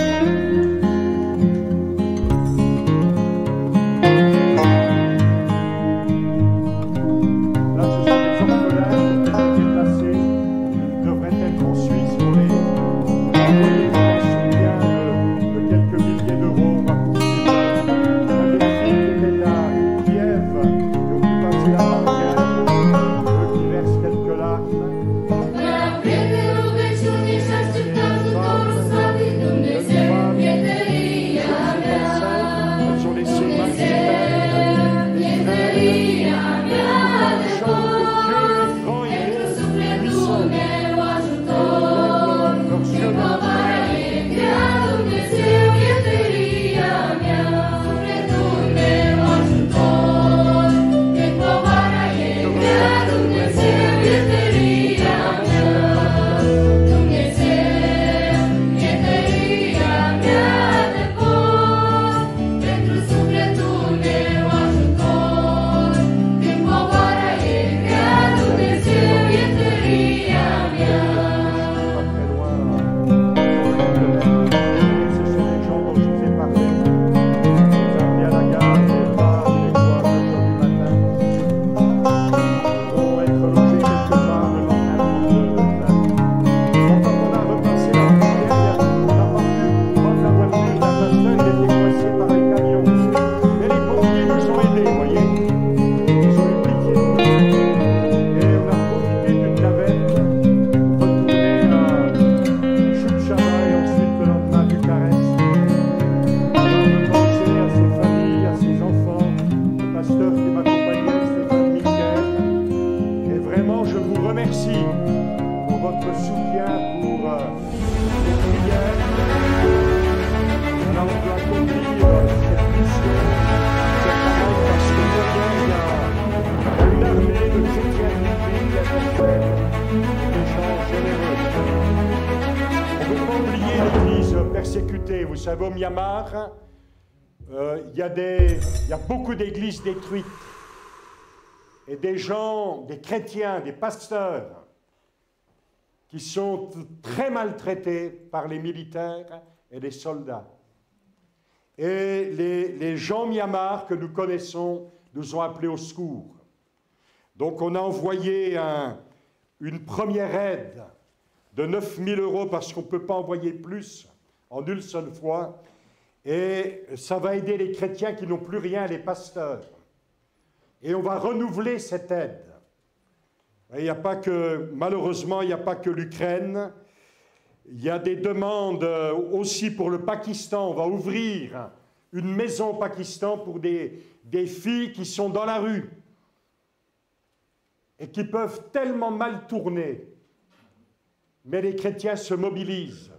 là, ce sont des orphelins qui ont été déplacés. Ils devraient être en Suisse pour les envoyer un soutien de, de quelques milliers d'euros. On va poursuivre. La petite qui était à Kiev, qui ont pu passer la barrière, eux qui versent quelques larmes. Elles ont laissé marcher les frères, les chants que Dieu est grand et puissant. Leurs yeux dans la terre. persécutés. Vous savez, au Myanmar, euh, il y a des, il y a beaucoup d'églises détruites. Et des gens, des chrétiens, des pasteurs, qui sont très maltraités par les militaires et les soldats. Et les, les gens Myanmar que nous connaissons nous ont appelés au secours. Donc on a envoyé un, une première aide de neuf mille euros parce qu'on ne peut pas envoyer plus en une seule fois. Et ça va aider les chrétiens qui n'ont plus rien, les pasteurs. Et on va renouveler cette aide. Il n'y a pas que, malheureusement, il n'y a pas que l'Ukraine. Il y a des demandes aussi pour le Pakistan. On va ouvrir une maison au Pakistan pour des, des filles qui sont dans la rue et qui peuvent tellement mal tourner. Mais les chrétiens se mobilisent.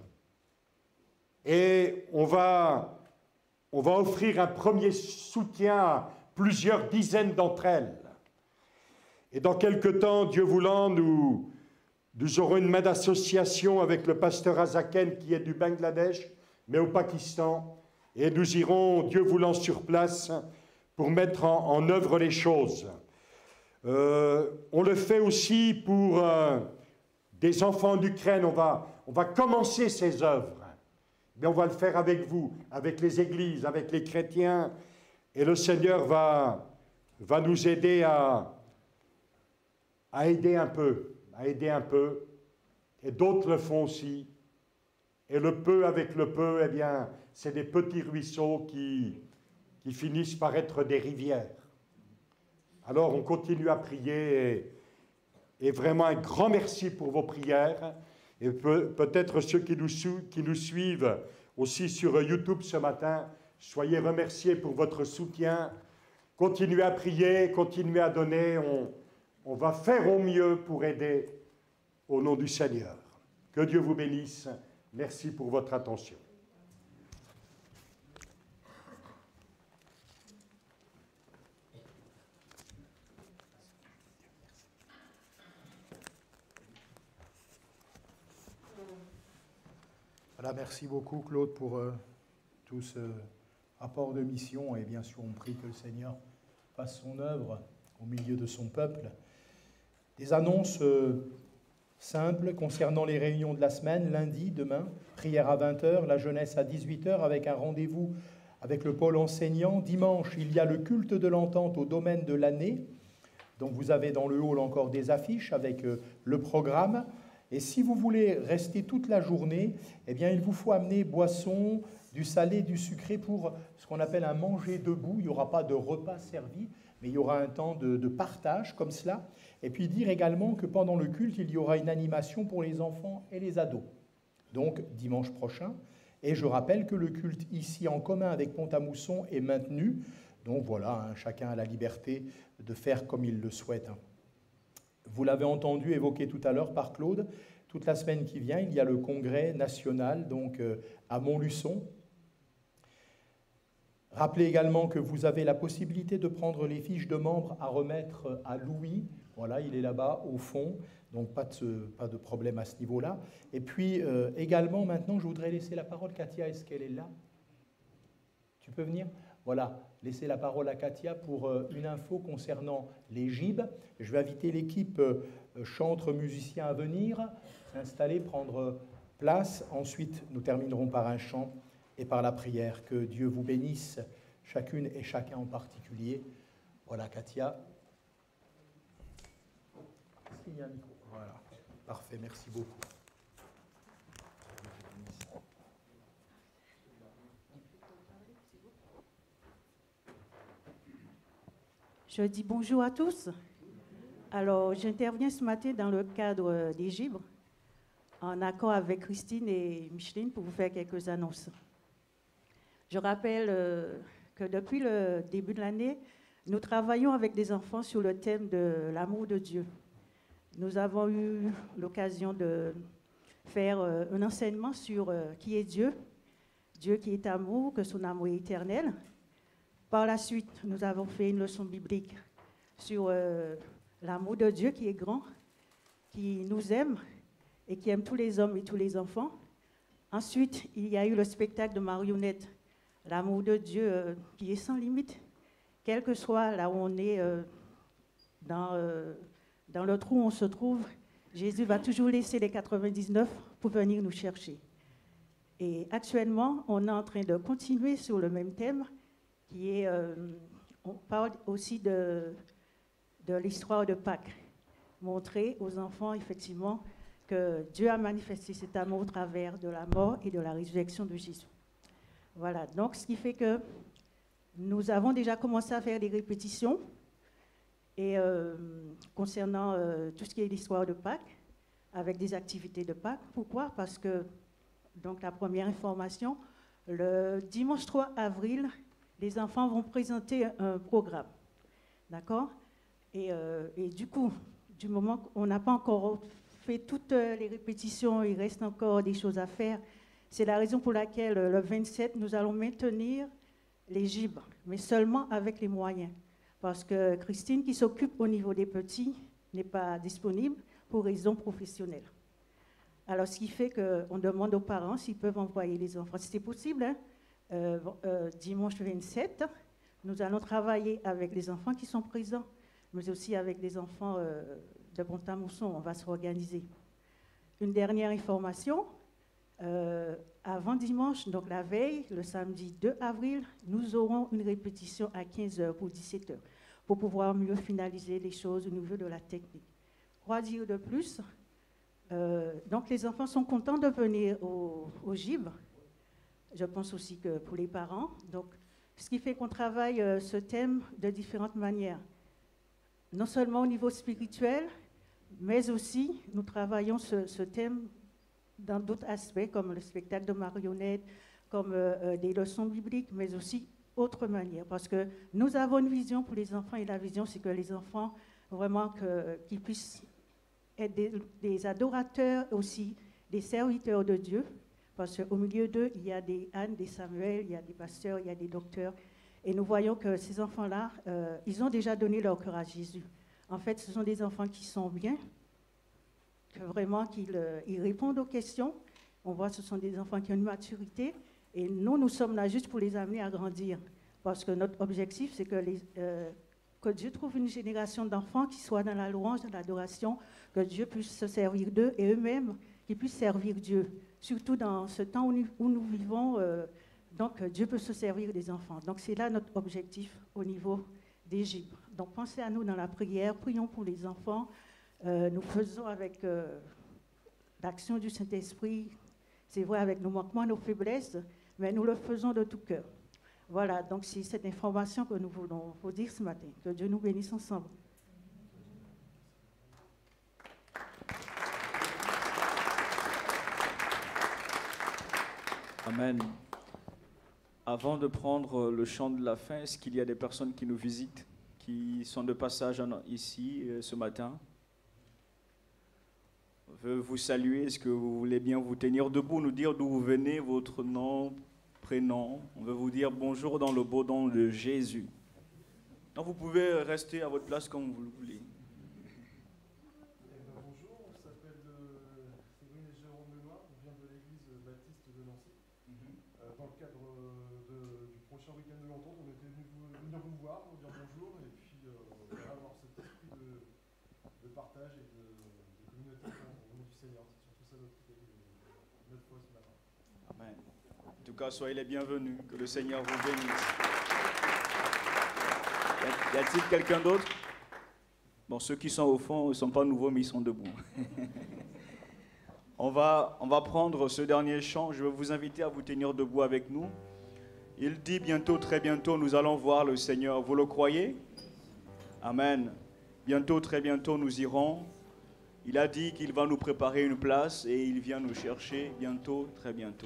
Et on va, on va offrir un premier soutien à plusieurs dizaines d'entre elles. Et dans quelque temps, Dieu voulant, nous, nous aurons une main d'association avec le pasteur Azaken qui est du Bangladesh, mais au Pakistan. Et nous irons, Dieu voulant, sur place pour mettre en, en œuvre les choses. Euh, on le fait aussi pour euh, des enfants d'Ukraine. On va, on va commencer ces œuvres. Mais on va le faire avec vous, avec les églises, avec les chrétiens. Et le Seigneur va, va nous aider à, à aider un peu, à aider un peu. Et d'autres le font aussi. Et le peu avec le peu, eh bien, c'est des petits ruisseaux qui, qui finissent par être des rivières. Alors on continue à prier et, et vraiment un grand merci pour vos prières. Et peut, peut-être ceux qui nous, qui nous suivent aussi sur YouTube ce matin, soyez remerciés pour votre soutien. Continuez à prier, continuez à donner. On, on va faire au mieux pour aider au nom du Seigneur. Que Dieu vous bénisse. Merci pour votre attention. Voilà, merci beaucoup Claude pour euh, tout ce rapport de mission et bien sûr on prie que le Seigneur fasse son œuvre au milieu de son peuple. Des annonces euh, simples concernant les réunions de la semaine. Lundi, demain, prière à vingt heures, la jeunesse à dix-huit heures avec un rendez-vous avec le pôle enseignant. Dimanche, il y a le culte de l'entente au domaine de l'année. Donc vous avez dans le hall encore des affiches avec euh, le programme. Et si vous voulez rester toute la journée, eh bien, il vous faut amener boisson, du salé, du sucré pour ce qu'on appelle un manger debout. Il n'y aura pas de repas servi, mais il y aura un temps de, de partage comme cela. Et puis dire également que pendant le culte, il y aura une animation pour les enfants et les ados. Donc dimanche prochain. Et je rappelle que le culte ici en commun avec Pont-à-Mousson est maintenu. Donc voilà, hein, chacun a la liberté de faire comme il le souhaite. Hein. Vous l'avez entendu évoqué tout à l'heure par Claude, toute la semaine qui vient, il y a le congrès national donc, euh, à Montluçon. Rappelez également que vous avez la possibilité de prendre les fiches de membres à remettre à Louis. Voilà, il est là-bas au fond, donc pas de, pas de problème à ce niveau-là. Et puis euh, également, maintenant, je voudrais laisser la parole. Katia, est-ce qu'elle est là? Tu peux venir? Voilà, laissez la parole à Katia pour euh, une info concernant les gibes. Je vais inviter l'équipe euh, chantre musicien à venir, s'installer, prendre place. Ensuite, nous terminerons par un chant et par la prière. Que Dieu vous bénisse, chacune et chacun en particulier. Voilà, Katia. S'il y a un micro. Voilà, parfait, merci beaucoup. Je dis bonjour à tous. Alors, j'interviens ce matin dans le cadre des gibes, en accord avec Christine et Micheline pour vous faire quelques annonces. Je rappelle euh, que depuis le début de l'année, nous travaillons avec des enfants sur le thème de l'amour de Dieu. Nous avons eu l'occasion de faire euh, un enseignement sur euh, qui est Dieu, Dieu qui est amour, que son amour est éternel. Par la suite, nous avons fait une leçon biblique sur euh, l'amour de Dieu qui est grand, qui nous aime et qui aime tous les hommes et tous les enfants. Ensuite, il y a eu le spectacle de marionnettes, l'amour de Dieu euh, qui est sans limite, quel que soit là où on est, euh, dans, euh, dans le trou où on se trouve, Jésus va toujours laisser les quatre-vingt-dix-neuf pour venir nous chercher. Et actuellement, on est en train de continuer sur le même thème, qui est, euh, on parle aussi de, de l'histoire de Pâques, montrer aux enfants effectivement que Dieu a manifesté cet amour au travers de la mort et de la résurrection de Jésus. Voilà, donc ce qui fait que nous avons déjà commencé à faire des répétitions et, euh, concernant euh, tout ce qui est l'histoire de Pâques, avec des activités de Pâques. Pourquoi? Parce que, donc la première information, le dimanche trois avril, les enfants vont présenter un programme, d'accord? Et, euh, et du coup, du moment qu'on n'a pas encore fait toutes les répétitions, il reste encore des choses à faire. C'est la raison pour laquelle le vingt-sept, nous allons maintenir les gibes, mais seulement avec les moyens. Parce que Christine, qui s'occupe au niveau des petits, n'est pas disponible pour raisons professionnelles. Alors, ce qui fait qu'on demande aux parents s'ils peuvent envoyer les enfants. Si c'est possible, hein, euh, euh, dimanche vingt-sept, nous allons travailler avec les enfants qui sont présents, mais aussi avec les enfants euh, de Pont-à-Mousson. On va se organiser. Une dernière information. Euh, avant dimanche, donc la veille, le samedi deux avril, nous aurons une répétition à quinze heures pour dix-sept heures, pour pouvoir mieux finaliser les choses au niveau de la technique. Quoi dire de plus? Euh, donc les enfants sont contents de venir au, au gibes. Je pense aussi que pour les parents. Donc, ce qui fait qu'on travaille euh, ce thème de différentes manières. Non seulement au niveau spirituel, mais aussi nous travaillons ce, ce thème dans d'autres aspects, comme le spectacle de marionnettes, comme euh, des leçons bibliques, mais aussi autre manière. Parce que nous avons une vision pour les enfants, et la vision, c'est que les enfants, vraiment, que, qu'ils puissent être des, des adorateurs aussi, des serviteurs de Dieu. Parce qu'au milieu d'eux, il y a des Anne, des Samuel, il y a des pasteurs, il y a des docteurs. Et nous voyons que ces enfants-là, euh, ils ont déjà donné leur cœur à Jésus. En fait, ce sont des enfants qui sont bien, que vraiment qu'ils euh, ils répondent aux questions. On voit que ce sont des enfants qui ont une maturité. Et nous, nous sommes là juste pour les amener à grandir. Parce que notre objectif, c'est que, les, euh, que Dieu trouve une génération d'enfants qui soient dans la louange, dans l'adoration, que Dieu puisse se servir d'eux et eux-mêmes qui puissent servir Dieu. Surtout dans ce temps où nous, où nous vivons, euh, donc Dieu peut se servir des enfants. Donc c'est là notre objectif au niveau des gibes. Donc pensez à nous dans la prière, prions pour les enfants. Euh, nous faisons avec euh, l'action du Saint-Esprit, c'est vrai avec nos manquements, nos faiblesses, mais nous le faisons de tout cœur. Voilà, donc c'est cette information que nous voulons vous dire ce matin. Que Dieu nous bénisse ensemble. Amen. Avant de prendre le chant de la fin, est-ce qu'il y a des personnes qui nous visitent, qui sont de passage ici ce matin? Je veux vous saluer. Est-ce que vous voulez bien vous tenir debout, nous dire d'où vous venez, votre nom, prénom? On veut vous dire bonjour dans le beau nom de Jésus. Donc vous pouvez rester à votre place comme vous le voulez. Bonjour, on s'appelle Séverine et Jérôme Lenoir, on vient de l'église baptiste de Nancy. Euh, dans le cadre de, du prochain week-end de l'entente, on était venu vous, venir vous voir, vous dire bonjour, et puis euh, avoir cet esprit de, de partage et de, de communauté au nom du Seigneur. C'est surtout ça notre, notre foi ce matin. Amen. En tout cas, soyez les bienvenus. Que le Seigneur vous bénisse. Y a-t-il quelqu'un d'autre? Bon, ceux qui sont au fond ne sont pas nouveaux, mais ils sont debout. On va, on va prendre ce dernier chant. Je vais vous inviter à vous tenir debout avec nous. Il dit bientôt, très bientôt, nous allons voir le Seigneur. Vous le croyez? Amen. Bientôt, très bientôt, nous irons. Il a dit qu'il va nous préparer une place et il vient nous chercher bientôt, très bientôt.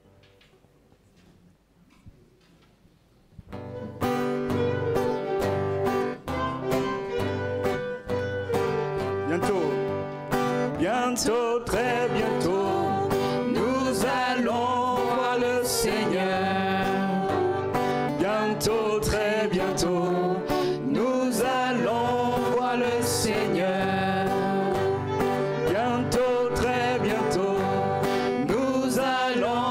Bientôt, bientôt, très bientôt, nous allons voir le Seigneur. Bientôt, très bientôt, nous allons voir le Seigneur. Bientôt, très bientôt, nous allons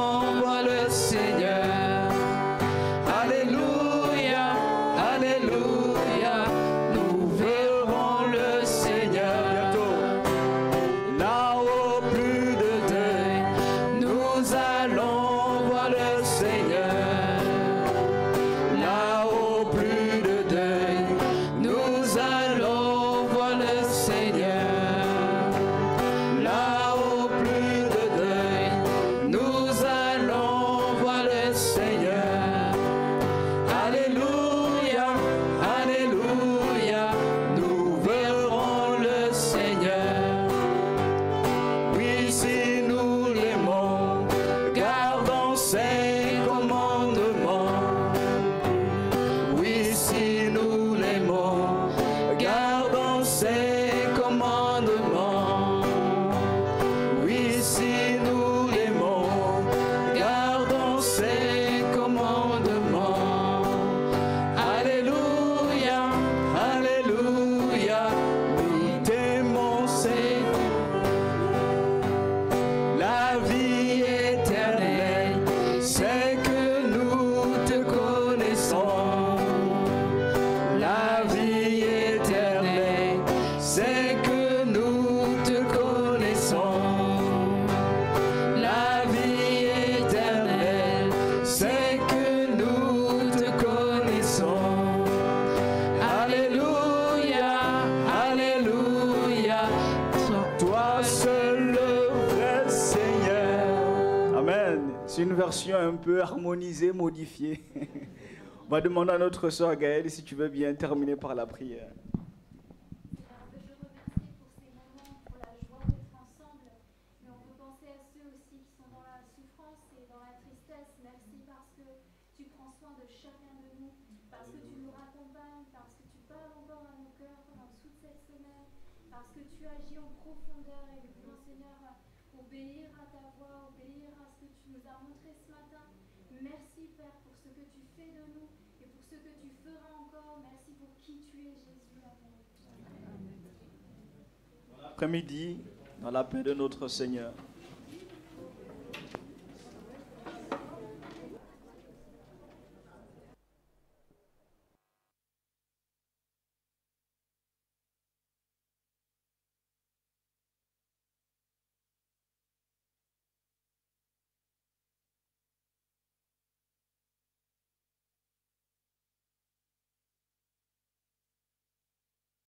C'est une version un peu harmonisée, modifiée. On va demander à notre sœur Gaëlle si tu veux bien terminer par la prière. Parce que tu agis en profondeur et maintenant, Seigneur, obéir à ta voix, obéir à ce que tu nous as montré ce matin. Merci, Père, pour ce que tu fais de nous et pour ce que tu feras encore. Merci pour qui tu es, Jésus. Amen. Bon après-midi, dans la paix de notre Seigneur.